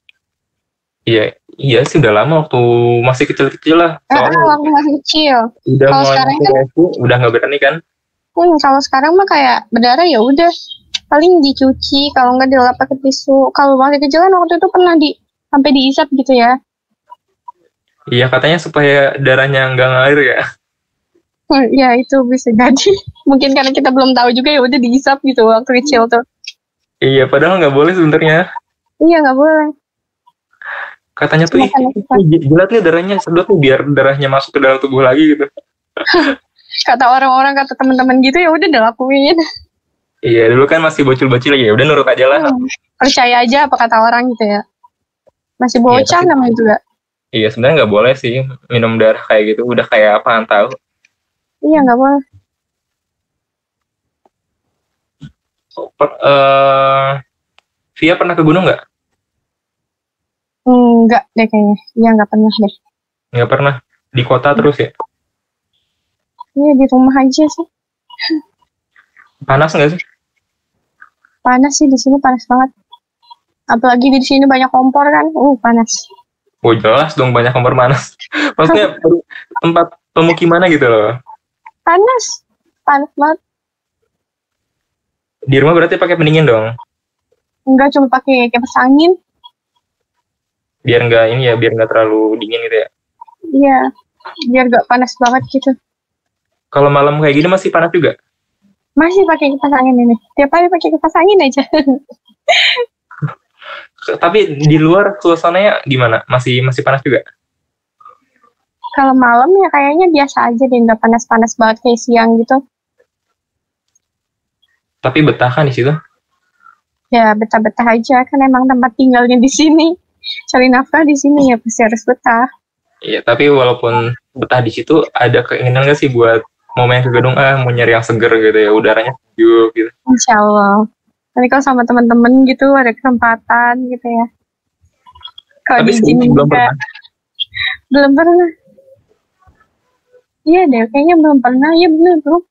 Iya sih, udah lama, waktu masih kecil-kecil lah. Soalnya waktu masih kecil. Udah kalau sekarang kan udah nggak berani kan? Kalau sekarang mah kayak berdarah ya udah, paling dicuci, kalau nggak dilap pakai tisu. Kalau masih kecil kan waktu itu pernah sampai diisap gitu ya. Iya, katanya supaya darahnya nggak ngalir ya. Ya itu bisa jadi. Mungkin karena kita belum tahu juga ya udah diisap gitu waktu kecil tuh. Iya, padahal nggak boleh sebenarnya. Iya nggak boleh. Katanya tuh, jilat nih darahnya, sedot nih biar darahnya masuk ke dalam tubuh lagi gitu. Kata orang-orang, kata teman-teman gitu ya udah dilakuin. Iya, dulu kan masih bocil-bocil ya, udah nurut aja lah. Percaya aja apa kata orang gitu ya. Masih bocah namanya juga. Iya, sebenarnya nggak boleh sih minum darah kayak gitu. Udah kayak apaan tahu. Iya, nggak boleh. Via pernah ke gunung nggak? Enggak deh kayaknya. Iya, nggak pernah deh. Nggak pernah. Di kota terus ya? Iya, di rumah aja sih. Panas nggak sih? Panas sih, di sini panas banget. Apalagi di sini banyak kompor kan. Panas. Oh jelas dong, banyak kompor panas. Maksudnya tempat pemukiman gitu loh. Panas banget. Di rumah berarti pakai pendingin dong? Enggak, cuma pakai kipas angin. Biar nggak terlalu dingin gitu ya? Iya, biar nggak panas banget gitu. Kalau malam kayak gini masih panas juga? Masih pakai kipas angin ini. Tiap hari pakai kipas angin aja. Tapi di luar suasananya gimana? Masih panas juga? Kalau malam ya kayaknya biasa aja deh, nggak panas-panas banget kayak siang gitu. Tapi betah kan di situ? Ya betah-betah aja, kan emang tempat tinggalnya di sini. Cari nafkah di sini ya pasti harus betah. Iya, tapi walaupun betah di situ, ada keinginan nggak sih buat mau main ke gedung, mau nyari yang seger gitu ya, udaranya sejuk gitu? Insya Allah. Nanti kalau sama teman-teman gitu ada kesempatan gitu ya. Kalau Tapi diizinin belum juga. pernah. Belum pernah. Iya deh, kayaknya belum pernah. Iya bener bro.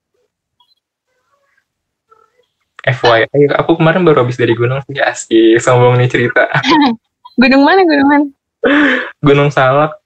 FYI, aku kemarin baru habis dari gunung sih, asik, sombong nih cerita. Gunung mana? Gunung Salak.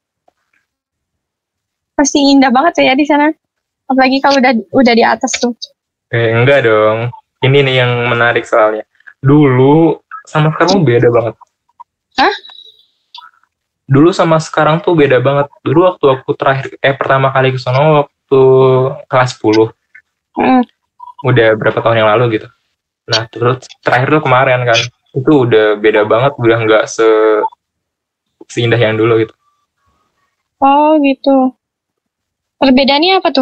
Pasti indah banget ya di sana. Apalagi kalau udah di atas tuh. Enggak dong. Ini nih yang menarik soalnya. Dulu sama sekarang beda banget. Hah? Dulu sama sekarang tuh beda banget. Dulu waktu aku pertama kali ke sono waktu kelas 10. Udah berapa tahun yang lalu gitu. Nah, terus terakhir tuh kemarin kan. Itu udah beda banget, udah nggak seindah yang dulu gitu. Oh gitu. Perbedaannya apa tuh?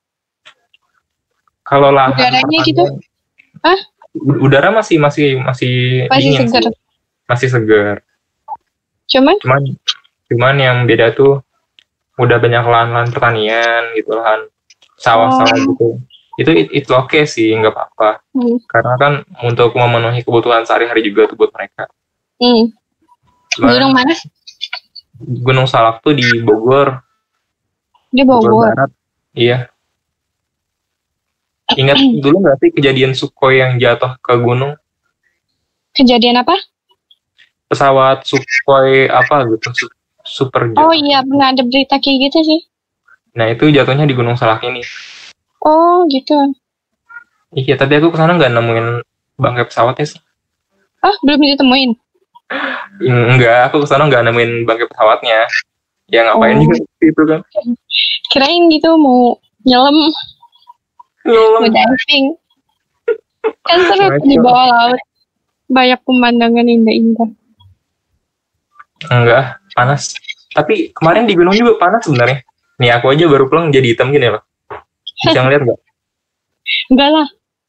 Kalau lahan udaranya gitu? Hah? Udara masih dingin segar. Sih. Masih segar. Cuman yang beda tuh udah banyak lahan-lahan pertanian gitu, lahan sawah-sawah gitu. Itu oke sih, nggak apa-apa. Karena kan untuk memenuhi kebutuhan sehari-hari juga tuh buat mereka. Gunung mana? Gunung Salak tuh di Bogor. Di Bogor. Barat. Iya. Ingat dulu nggak sih kejadian Sukhoi yang jatuh ke gunung? Kejadian apa? Pesawat Sukhoi apa gitu, super jet. Oh iya, pernah ada berita kayak gitu sih. Nah itu jatuhnya di Gunung Salak ini. Oh gitu. Iya, tapi aku kesana nggak nemuin bangkai pesawatnya sih. Belum ditemuin? Enggak, aku kesana nggak nemuin bangkai pesawatnya. Ya ngapain juga itu kan. Kirain gitu mau nyelam. Mau diving. Kan seru di bawah laut. Banyak pemandangan indah-indah. Enggak, panas. Tapi kemarin di gunung juga panas sebenarnya. Nih aku aja baru pulang jadi hitam gini loh. Bisa ngeliat nggak? Enggak lah.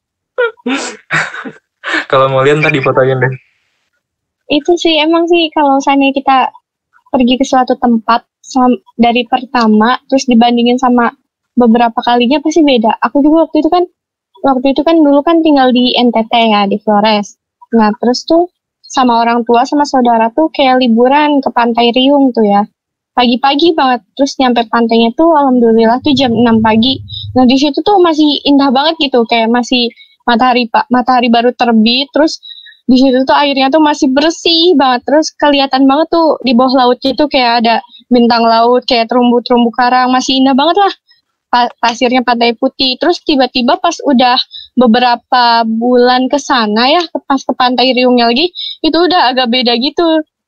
Kalau mau lihat ntar difotoin deh. Itu sih emang sih kalau misalnya kita pergi ke suatu tempat dari pertama terus dibandingin sama beberapa kalinya pasti beda. Aku juga waktu itu kan dulu kan tinggal di NTT ya, di Flores. Nah terus tuh sama orang tua sama saudara tuh kayak liburan ke Pantai Riung tuh ya. Pagi-pagi banget, terus nyampe pantainya tuh alhamdulillah tuh jam 6 pagi. Nah di situ tuh masih indah banget gitu, kayak masih matahari baru terbit, terus di situ tuh airnya tuh masih bersih banget, terus kelihatan banget tuh di bawah lautnya tuh kayak ada bintang laut, kayak terumbu-terumbu karang, masih indah banget lah. Pasirnya pantai putih. Terus tiba-tiba pas udah beberapa bulan ke sana ya, pas ke Pantai Riungnya lagi, itu udah agak beda gitu.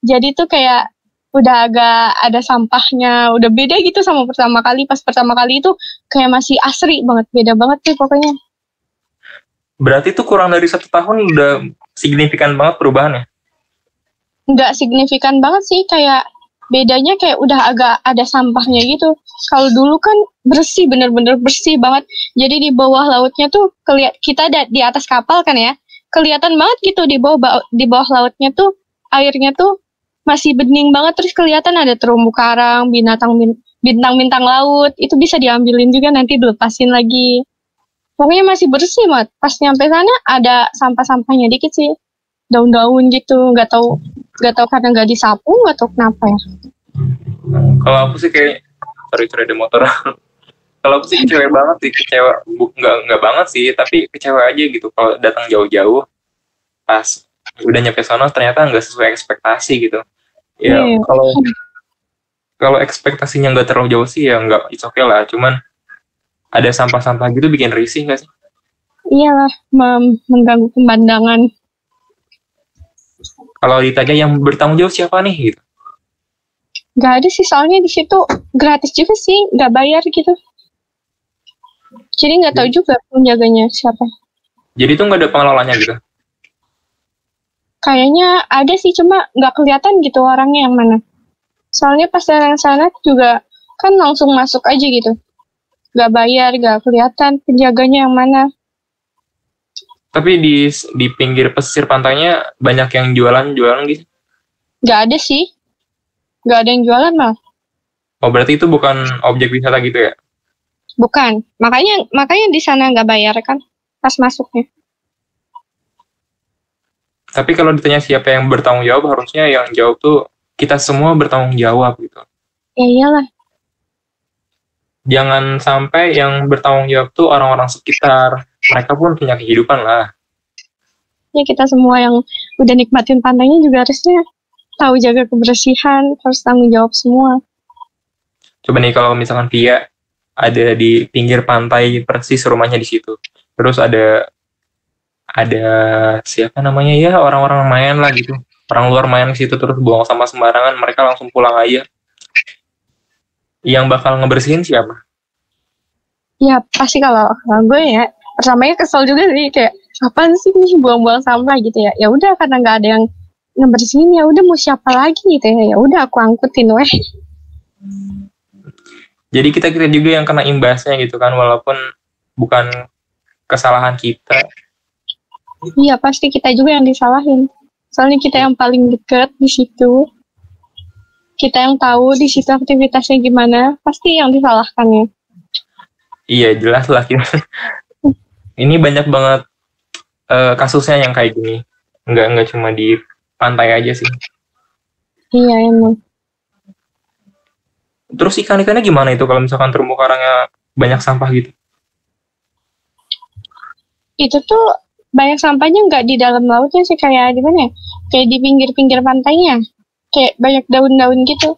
Jadi tuh kayak udah agak ada sampahnya, udah beda gitu sama pertama kali. Pas pertama kali itu kayak masih asri banget, beda banget sih pokoknya. Berarti itu kurang dari 1 tahun udah signifikan banget perubahannya. Nggak signifikan banget sih, kayak bedanya kayak udah agak ada sampahnya gitu. Kalau dulu kan bersih, bener-bener bersih banget. Jadi di bawah lautnya tuh kita ada di atas kapal kan ya, kelihatan banget gitu di bawah lautnya tuh airnya tuh masih bening banget, terus kelihatan ada terumbu karang, bintang-bintang laut, itu bisa diambilin juga nanti dilepasin lagi. Pokoknya masih bersih banget. Pas nyampe sana ada sampah-sampahnya dikit sih. Daun-daun gitu, nggak tahu karena nggak disapu, nggak tahu kenapa ya. Kalau aku sih kayak sorry ada motor. Kalau aku sih kecewa banget sih, nggak banget sih, tapi kecewa aja gitu kalau datang jauh-jauh, pas udah nyampe sana ternyata nggak sesuai ekspektasi gitu. Ya kalau ekspektasinya nggak terlalu jauh sih ya nggak, it's okay lah. Cuman ada sampah-sampah gitu bikin risih nggak sih? Iyalah, mengganggu pemandangan. Kalau ditanya yang bertanggung jawab siapa nih gitu? Nggak ada sih, soalnya di situ gratis juga sih, nggak bayar gitu. Jadi nggak tahu juga penjaganya siapa. Jadi tuh nggak ada pengelolanya gitu? Kayaknya ada sih, cuma nggak kelihatan gitu orangnya yang mana. Soalnya pas dari sana juga kan langsung masuk aja gitu. Nggak bayar, nggak kelihatan penjaganya yang mana. Tapi di pinggir pesisir pantainya banyak yang jualan gitu? Nggak ada sih. Nggak ada yang jualan malah. Oh berarti itu bukan objek wisata gitu ya? Bukan. Makanya di sana nggak bayar kan pas masuknya. Tapi kalau ditanya siapa yang bertanggung jawab, harusnya yang jawab tuh kita semua bertanggung jawab gitu. Ya iyalah. Jangan sampai yang bertanggung jawab tuh orang-orang sekitar. Mereka pun punya kehidupan lah. Ya kita semua yang udah nikmatin pantainya juga harusnya tahu jaga kebersihan, harus tanggung jawab semua. Coba nih kalau misalkan Via ada di pinggir pantai persis rumahnya di situ. Terus ada siapa namanya ya, orang-orang main lah gitu. Orang luar main ke situ terus buang sampah sembarangan, mereka langsung pulang aja. Yang bakal ngebersihin siapa? Ya pasti kalau gue ya pertamanya kesel juga sih, kayak apaan sih nih buang-buang sampah gitu ya. Ya udah, karena nggak ada yang ngebersihin, ya udah mau siapa lagi gitu ya. Ya udah aku angkutin weh. Jadi kita juga yang kena imbasnya gitu kan, walaupun bukan kesalahan kita. Iya pasti kita juga yang disalahin. Soalnya kita yang paling deket di situ. Kita yang tahu di situ aktivitasnya gimana, pasti yang disalahkan ya. Iya jelas lah kita. Ini banyak banget kasusnya yang kayak gini. Nggak cuma di pantai aja sih. Iya emang. Terus ikan-ikannya gimana itu kalau misalkan terumbu karangnya banyak sampah gitu? Itu tuh banyak sampahnya nggak di dalam lautnya sih, kayak di mana ya? Kayak di pinggir-pinggir pantainya. Kayak banyak daun-daun gitu.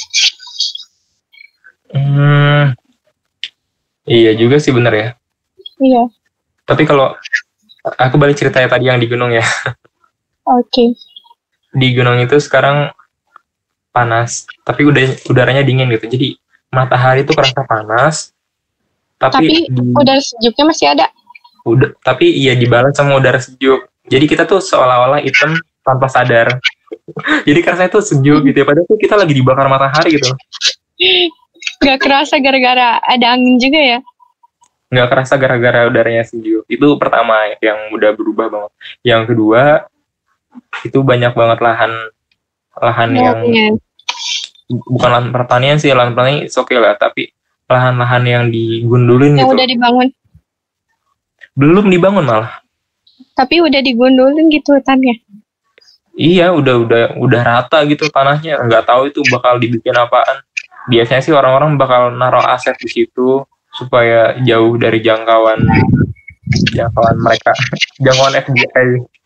Iya juga sih bener ya. Iya. Tapi kalau aku balik ceritanya tadi yang di gunung ya. Oke. Di gunung itu sekarang panas, tapi udaranya dingin gitu. Jadi matahari itu kerasa panas, tapi udara sejuknya masih ada. Tapi iya dibalas sama udara sejuk. Jadi kita tuh seolah-olah hitam tanpa sadar. Jadi kerasa itu sejuk gitu ya, padahal tuh kita lagi dibakar matahari gitu. Gak kerasa gara-gara ada angin juga ya? Gak kerasa gara-gara udaranya sejuk. Itu pertama yang udah berubah banget. Yang kedua, itu banyak banget lahan yang bukan lahan pertanian sih, lahan pertanian it's okay lah, tapi lahan-lahan yang digundulin yang gitu. Udah dibangun. Belum dibangun malah. Tapi udah digundulin gitu hutannya. Iya, udah rata gitu tanahnya. Nggak tahu itu bakal dibikin apaan. Biasanya sih orang-orang bakal naruh aset di situ supaya jauh dari jangkauan mereka, jangkauan FBI.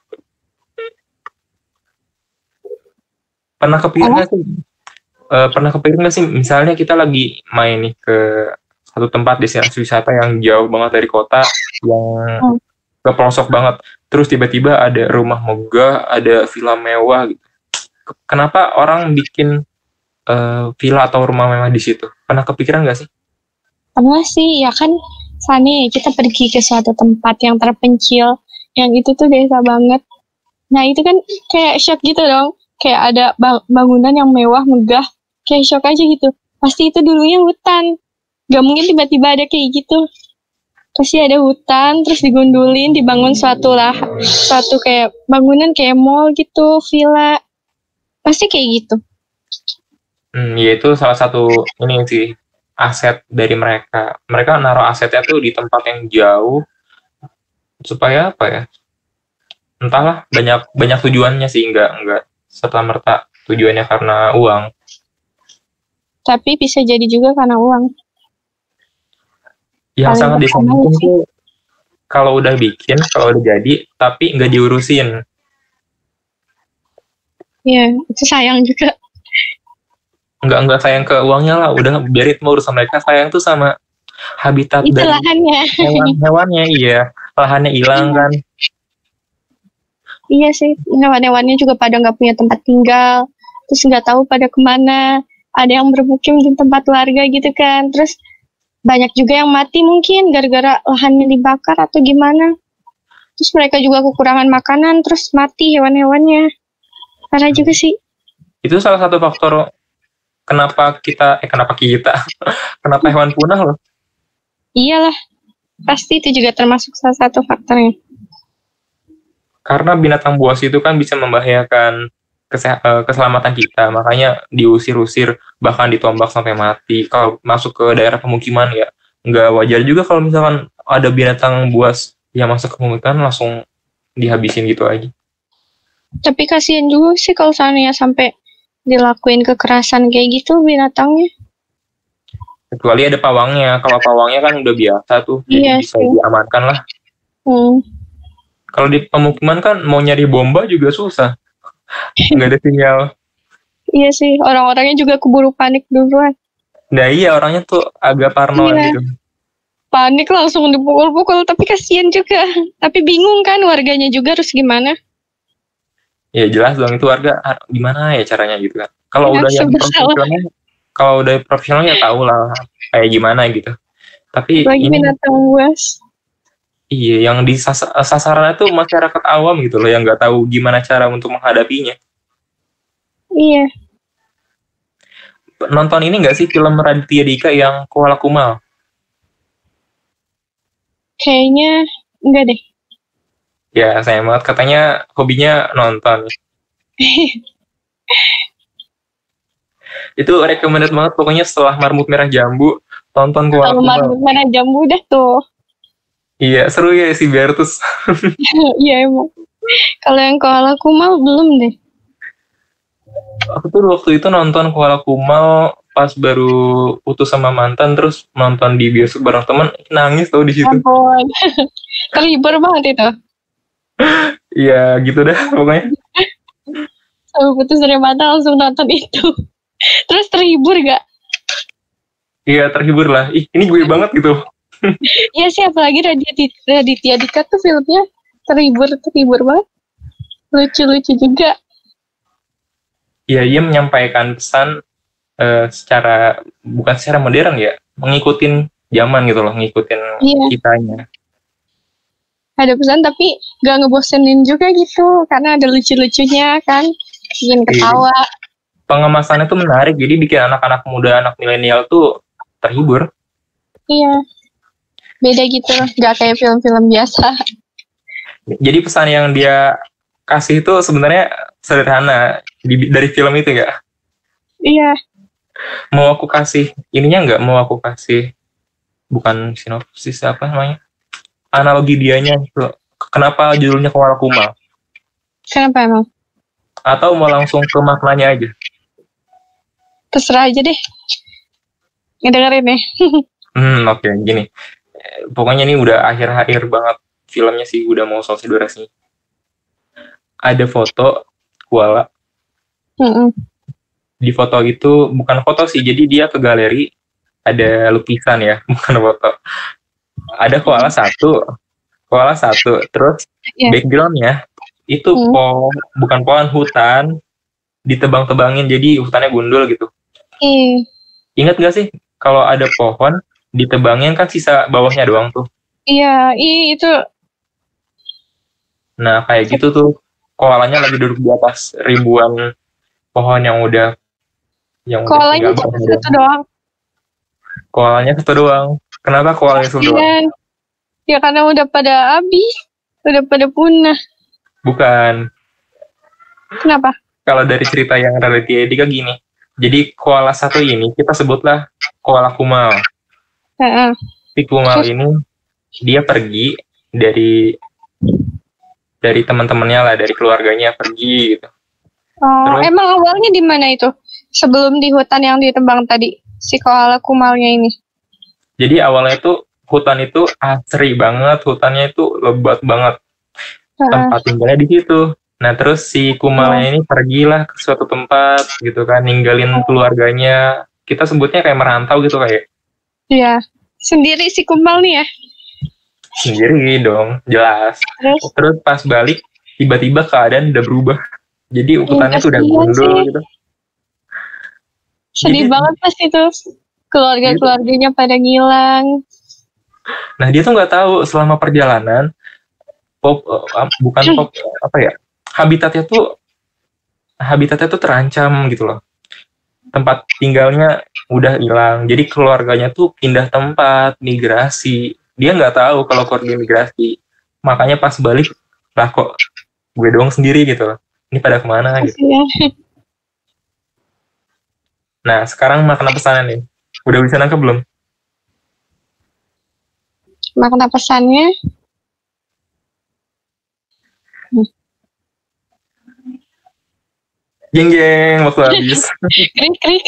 Pernah kepikiran nggak sih, misalnya kita lagi main nih ke satu tempat destinasi wisata yang jauh banget dari kota, yang ke pelosok banget, terus tiba-tiba ada rumah megah, ada villa mewah gitu. kenapa orang bikin villa atau rumah mewah di situ? Pernah kepikiran nggak sih? Pernah sih, ya kan Sani, kita pergi ke suatu tempat yang terpencil, yang itu tuh desa banget. Nah itu kan kayak shock gitu dong, kayak ada bangunan yang mewah, megah, kayak shock aja gitu. Pasti itu dulunya hutan, gak mungkin tiba-tiba ada kayak gitu. Pasti ada hutan, terus digundulin, dibangun suatu kayak bangunan kayak mall gitu, villa. Pasti kayak gitu. Ya itu salah satu ini sih aset dari mereka. Mereka naruh asetnya tuh di tempat yang jauh supaya apa ya? Entahlah, banyak tujuannya sih, enggak serta merta tujuannya karena uang. Tapi bisa jadi juga karena uang. Yang Paling sangat pertama disayangkan sih. tuh kalau udah jadi, tapi nggak diurusin. Iya, itu sayang juga. Nggak sayang ke uangnya lah, udah biarin mau urusan mereka. Sayang tuh sama habitat Itu dari lahannya. hewan-hewannya. Iya, lahannya hilang kan. Iya sih, hewan-hewannya juga pada nggak punya tempat tinggal, terus nggak tahu pada kemana. Ada yang bermukim di tempat warga gitu kan. Terus banyak juga yang mati mungkin gara-gara lahannya dibakar atau gimana. Terus mereka juga kekurangan makanan, terus mati hewan-hewannya. Parah juga sih. Itu salah satu faktor kenapa kita kenapa hewan punah loh. Iyalah, pasti itu juga termasuk salah satu faktornya. Karena binatang buas itu kan bisa membahayakan keselamatan kita, makanya diusir-usir, bahkan ditombak sampai mati. Kalau masuk ke daerah pemukiman ya nggak wajar juga kalau misalkan ada binatang buas yang masuk ke pemukiman langsung dihabisin gitu aja. Tapi kasihan juga sih kalau seandainya sampai dilakuin kekerasan kayak gitu binatangnya. Kecuali ada pawangnya. Kalau pawangnya kan udah biasa tuh, jadi Iya bisa sih. diamankan lah. Kalau di pemukiman kan mau nyari bomba juga susah, nggak ada sinyal. Iya sih, orang-orangnya juga keburu panik duluan. Nah iya, orangnya tuh agak parnoan gitu. Panik langsung dipukul-pukul, tapi kasihan juga. Tapi bingung kan warganya juga harus gimana. Ya jelas dong, itu warga gimana ya caranya gitu kan. Kalau Ya, udah yang serba profesional ya tahu lah kayak gimana gitu. Tapi lagi ini binatang buas. iya, yang di sasaran itu masyarakat awam gitu loh, yang nggak tahu gimana cara untuk menghadapinya. Iya, Nonton ini nggak sih film Raditya Dika yang Koala Kumal? kayaknya enggak deh. Ya, sayang banget, katanya hobinya nonton. Itu recommended banget, pokoknya setelah Marmut Merah Jambu, tonton Koala Kalau Kumal. Marmut Merah Jambu udah tuh. Iya, seru ya si Bertus. Iya emang. Kalau yang Koala Kumal belum deh. Aku tuh waktu itu nonton Koala Kumal pas baru putus sama mantan, terus nonton di bioskop bareng teman, nangis tau di situ. Ampun. Terhibur banget itu. Iya, gitu dah pokoknya. Sama putus dari mantan langsung nonton itu. Terus terhibur gak? Iya, terhibur lah. Ih, ini gue banget gitu. Iya sih, apalagi Raditya Dika tuh filmnya terhibur banget. Lucu-lucu juga. Iya, ia menyampaikan pesan bukan secara modern ya, ngikutin zaman gitu loh, ngikutin kitanya. Ada pesan tapi gak ngebosenin juga gitu, karena ada lucu-lucunya kan, bikin ketawa. Pengemasannya tuh menarik, jadi bikin anak-anak muda, anak milenial tuh terhibur. Iya, beda gitu, gak kayak film-film biasa. Jadi pesan yang dia kasih itu sebenarnya sederhana dari film itu ya. Iya. Mau aku kasih ininya nggak? Mau aku kasih bukan sinopsis apa namanya? Analogi dianya gitu. Kenapa judulnya Koala Kumal? Kenapa emang? Atau mau langsung ke maknanya aja? Terserah aja deh. Ngedengerin ya. Oke, gini. Pokoknya ini udah akhir-akhir banget filmnya sih, udah mau selesai durasinya. Ada foto koala. Di foto itu bukan foto sih, jadi dia ke galeri, ada lukisan ya, bukan foto. Ada koala satu, terus backgroundnya itu bukan pohon, hutan, ditebang-tebangin jadi hutannya gundul gitu. Ih, Ingat gak sih kalau ada pohon ditebangin kan sisa bawahnya doang tuh. iya, itu Nah kayak gitu tuh koalanya lagi duduk di atas ribuan pohon yang udah koalanya tinggal cuma bawahnya satu doang. doang. Koalanya satu doang. Kenapa koalanya satu doang? Iya, ya karena udah pada habis, udah pada punah. Bukan. Kenapa? Kalau dari cerita yang Raditya Dika gini. Jadi koala satu ini kita sebutlah koala kumal. Heeh. Si kumal ini dia pergi dari teman-temannya lah, dari keluarganya pergi gitu. Oh, Terus emang awalnya di mana itu? Sebelum di hutan yang ditebang tadi, si koala kumalnya ini. jadi awalnya tuh hutan itu asri banget, hutannya itu lebat banget. Heeh. Tempat tinggalnya di situ. Nah, terus si kumalnya ini pergilah ke suatu tempat gitu kan, ninggalin keluarganya. Kita sebutnya kayak merantau gitu kayak. Iya, sendiri si kumal nih ya. Sendiri dong, jelas. Terus, Terus pas balik, tiba-tiba keadaan udah berubah. Jadi hutannya tuh udah kasihan gundul sih. gitu. Sedih Jadi- banget pasti tuh. Keluarga-keluarganya pada ngilang. Nah, dia tuh nggak tahu selama perjalanan, habitatnya tuh terancam gitu loh. Tempat tinggalnya udah hilang. Jadi keluarganya tuh pindah tempat, migrasi. Dia nggak tahu kalau keluarga migrasi. Makanya pas balik, lah kok gue doang sendiri gitu loh. Ini pada kemana gitu. Kasihan. Nah, sekarang makna pesannya nih. Udah bisa nangkep belum? Makna pesannya, Jeng-jeng, waktu habis. krik-krik.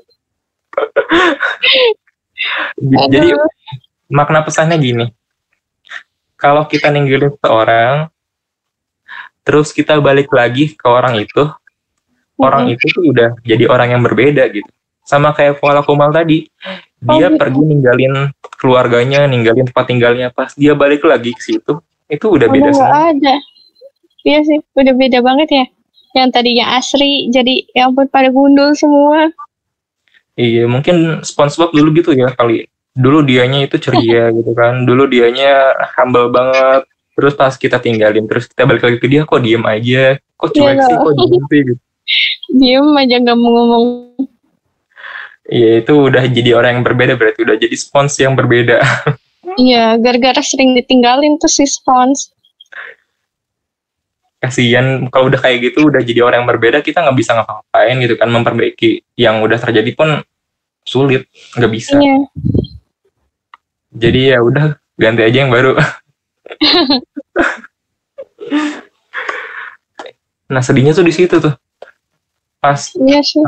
Jadi Aduh. makna pesannya gini. Kalau kita ninggalin seorang, terus kita balik lagi ke orang itu tuh udah jadi orang yang berbeda gitu. Sama kayak koala kumal tadi. Dia gitu. pergi ninggalin keluarganya, ninggalin tempat tinggalnya. Pas dia balik lagi ke situ, itu udah beda Udah nggak semua. ada. Iya sih, udah beda banget ya. Yang tadinya asri, jadi ya ampun pada gundul semua. Iya, mungkin SpongeBob dulu gitu ya kali. Dulu dianya itu ceria gitu kan. Dulu dianya humble banget. Terus pas kita tinggalin, terus kita balik lagi ke dia, kok diem aja? Kok cuek Iya, sih? Kok diem sih? Gitu. diem aja nggak mau ngomong. Iya, itu udah jadi orang yang berbeda, berarti udah jadi Spons yang berbeda. Iya, gara-gara sering ditinggalin tuh si Spons. Kasian kalau udah kayak gitu, udah jadi orang yang berbeda, kita nggak bisa ngapa-ngapain gitu kan, memperbaiki yang udah terjadi pun sulit, nggak bisa. Iya. Jadi ya udah, ganti aja yang baru. Nah, sedihnya tuh di situ tuh. Pas Iya sih.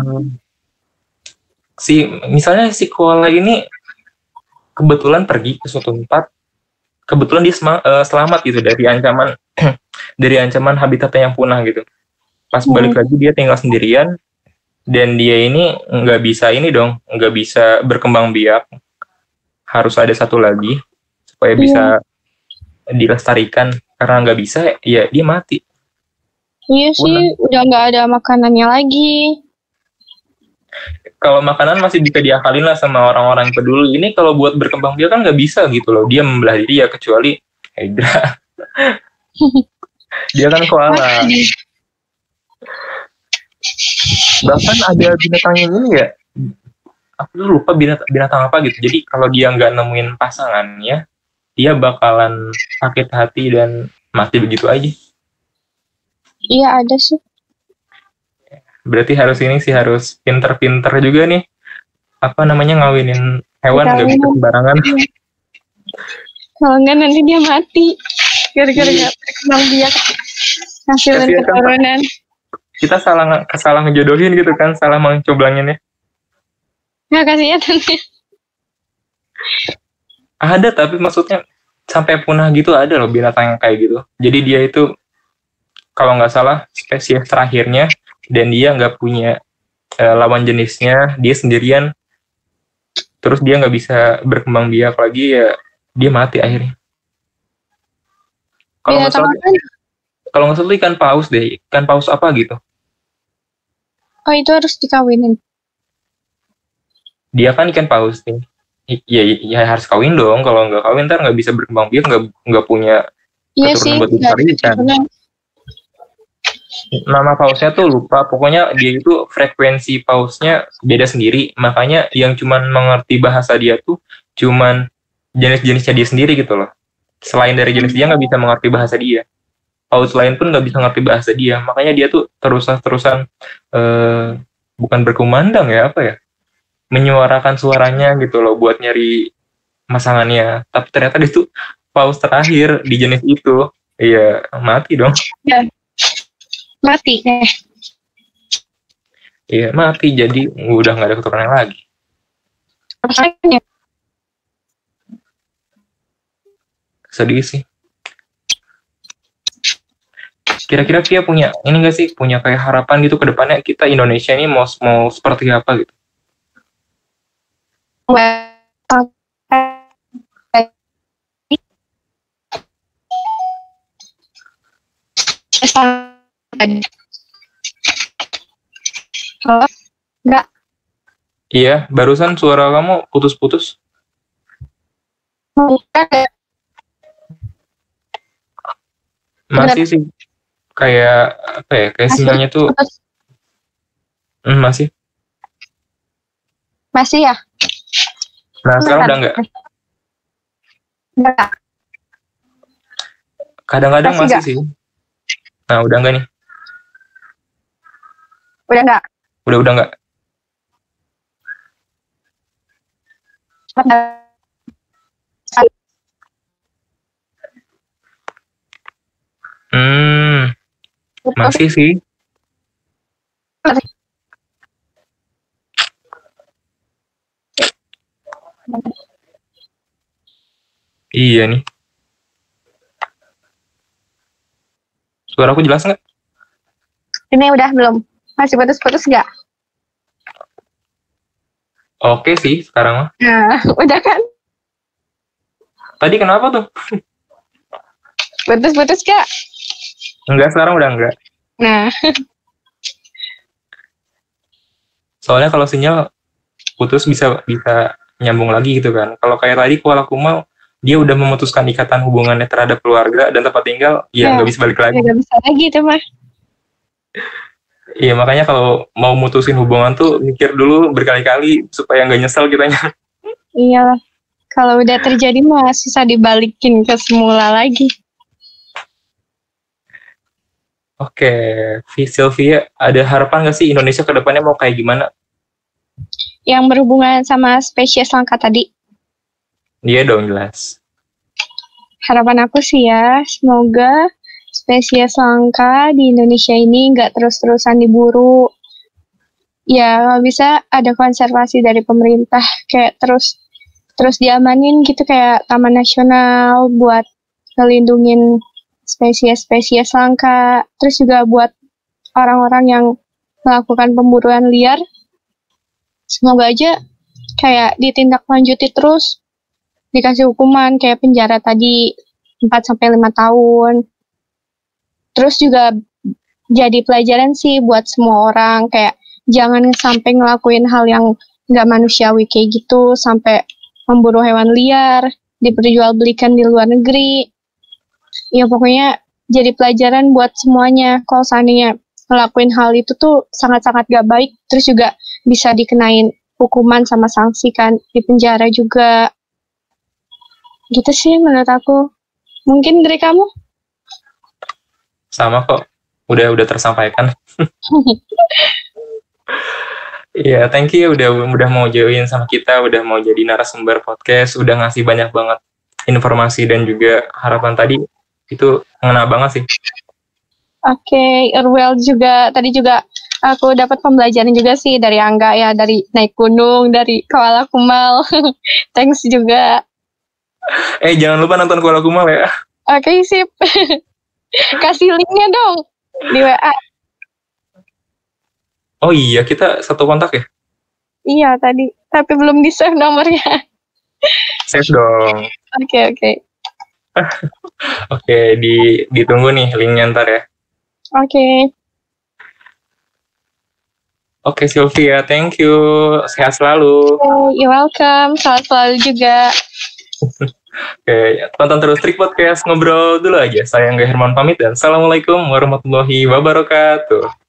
misalnya si koala ini kebetulan pergi ke suatu tempat, kebetulan dia selamat gitu dari ancaman dari ancaman habitatnya yang punah gitu. Pas balik lagi dia tinggal sendirian dan dia ini nggak bisa berkembang biak. Harus ada satu lagi supaya bisa dilestarikan. Karena nggak bisa, ya dia mati. Iya sih, udah nggak ada makanannya lagi. Kalau makanan masih bisa diakalin lah sama orang-orang yang peduli. Ini kalau buat berkembang biak kan nggak bisa gitu loh. Dia membelah diri ya, kecuali Hydra. Dia kan koala. Bahkan ada binatang yang ini ya, aku lupa binatang apa gitu. Jadi kalau dia nggak nemuin pasangannya, dia bakalan sakit hati dan mati begitu aja. Iya ada sih. Berarti harus pinter-pinter juga nih. Apa namanya, ngawinin hewan, nggak bisa sembarangan. Kalau nggak nanti dia mati. Gara-gara nggak berkembang biak. Hasilin keturunan. Kita salah ngejodohin gitu kan, salah mencoblanginnya. Nggak kasihan nanti. Ada, tapi maksudnya sampai punah gitu ada loh binatang yang kayak gitu. Jadi dia itu kalau nggak salah spesies terakhirnya, dan dia nggak punya lawan jenisnya, dia sendirian, terus dia nggak bisa berkembang biak lagi, ya dia mati akhirnya. Kalau nggak salah ikan paus deh, ikan paus apa gitu. Oh, itu harus dikawinin. Dia kan ikan paus nih. Iya harus kawin dong. Kalau nggak kawin ntar nggak bisa berkembang biak, nggak punya Iya keturunan sih, buat nggak besar ada ikan. keturunan. Nama pausnya tuh lupa. Pokoknya dia itu frekuensi pausnya beda sendiri. Makanya yang cuman mengerti bahasa dia tuh cuman jenis-jenisnya dia sendiri gitu loh. Selain dari jenis dia nggak bisa mengerti bahasa dia. Paus lain pun nggak bisa mengerti bahasa dia. Makanya dia tuh terusan bukan berkumandang ya apa ya, menyuarakan suaranya gitu loh buat nyari pasangannya. Tapi ternyata dia tuh paus terakhir di jenis itu. Iya, mati dong. Ya, mati. Iya, mati. Jadi udah nggak ada keturunan lagi. Makanya. Sedih sih. Kira-kira dia punya ini nggak sih, punya kayak harapan gitu ke depannya kita Indonesia ini mau seperti apa gitu? Halo? Enggak. Iya, barusan suara kamu putus-putus. Masih sih. Kayak apa ya? Kayak sinyalnya tuh masih. Masih ya? Nah, sekarang udah enggak? Enggak. Kadang-kadang masih sih. Nah, udah enggak nih? Udah enggak? Udah enggak? Masih sih. Iya nih. Suaraku jelas nggak? Ini udah belum? Masih putus-putus nggak? Oke sih, sekarang mah. Nah, udah kan? Tadi kenapa tuh? Putus-putus nggak? Enggak, sekarang udah enggak. Nah. Soalnya kalau sinyal putus bisa nyambung lagi gitu kan. Kalau kayak tadi Kuala Kumal, dia udah memutuskan ikatan hubungannya terhadap keluarga dan tempat tinggal, ya nggak bisa balik lagi. Nggak bisa lagi itu mah. Iya, makanya kalau mau mutusin hubungan tuh mikir dulu berkali-kali supaya nggak nyesel kitanya. Iya, kalau udah terjadi mah susah dibalikin ke semula lagi. Oke, Sylvia, ada harapan nggak sih Indonesia ke depannya mau kayak gimana? Yang berhubungan sama spesies langka tadi? Iya dong, jelas. Harapan aku sih ya, semoga spesies langka di Indonesia ini nggak terus-terusan diburu. Ya, kalau bisa ada konservasi dari pemerintah, kayak terus diamanin gitu, kayak taman nasional buat ngelindungin spesies-spesies langka. Terus juga buat orang-orang yang melakukan pemburuan liar, semoga aja kayak ditindaklanjuti terus, dikasih hukuman kayak penjara tadi 4-5 tahun. Terus juga jadi pelajaran sih buat semua orang, kayak jangan sampai ngelakuin hal yang nggak manusiawi kayak gitu, sampai memburu hewan liar, diperjualbelikan di luar negeri. Ya pokoknya jadi pelajaran buat semuanya. Kalau seandainya ngelakuin hal itu tuh sangat-sangat gak baik, terus juga bisa dikenain hukuman sama sanksi kan, di penjara juga. Gitu sih menurut aku. Mungkin dari kamu? Sama kok, udah tersampaikan. Iya, thank you udah mau join sama kita, udah mau jadi narasumber podcast, udah ngasih banyak banget informasi dan juga harapan tadi. Itu ngena banget sih. Oke, Irwell juga, tadi juga aku dapat pembelajaran juga sih dari Angga ya, dari naik gunung, dari Kuala Kumal. Thanks juga. Jangan lupa nonton Kuala Kumal ya. Oke, sip. Kasih linknya dong di WA. Oh iya, kita satu kontak ya? Iya tadi, tapi belum di-save nomornya. Save dong. Oke. Oke, ditunggu nih linknya ntar ya. Oke. Oke Sylvia, thank you. Sehat selalu. You're welcome. Selamat selalu juga. Oke, tonton terus Trik Podcast, ngobrol dulu aja. Saya Angga Herman pamit dan assalamualaikum warahmatullahi wabarakatuh.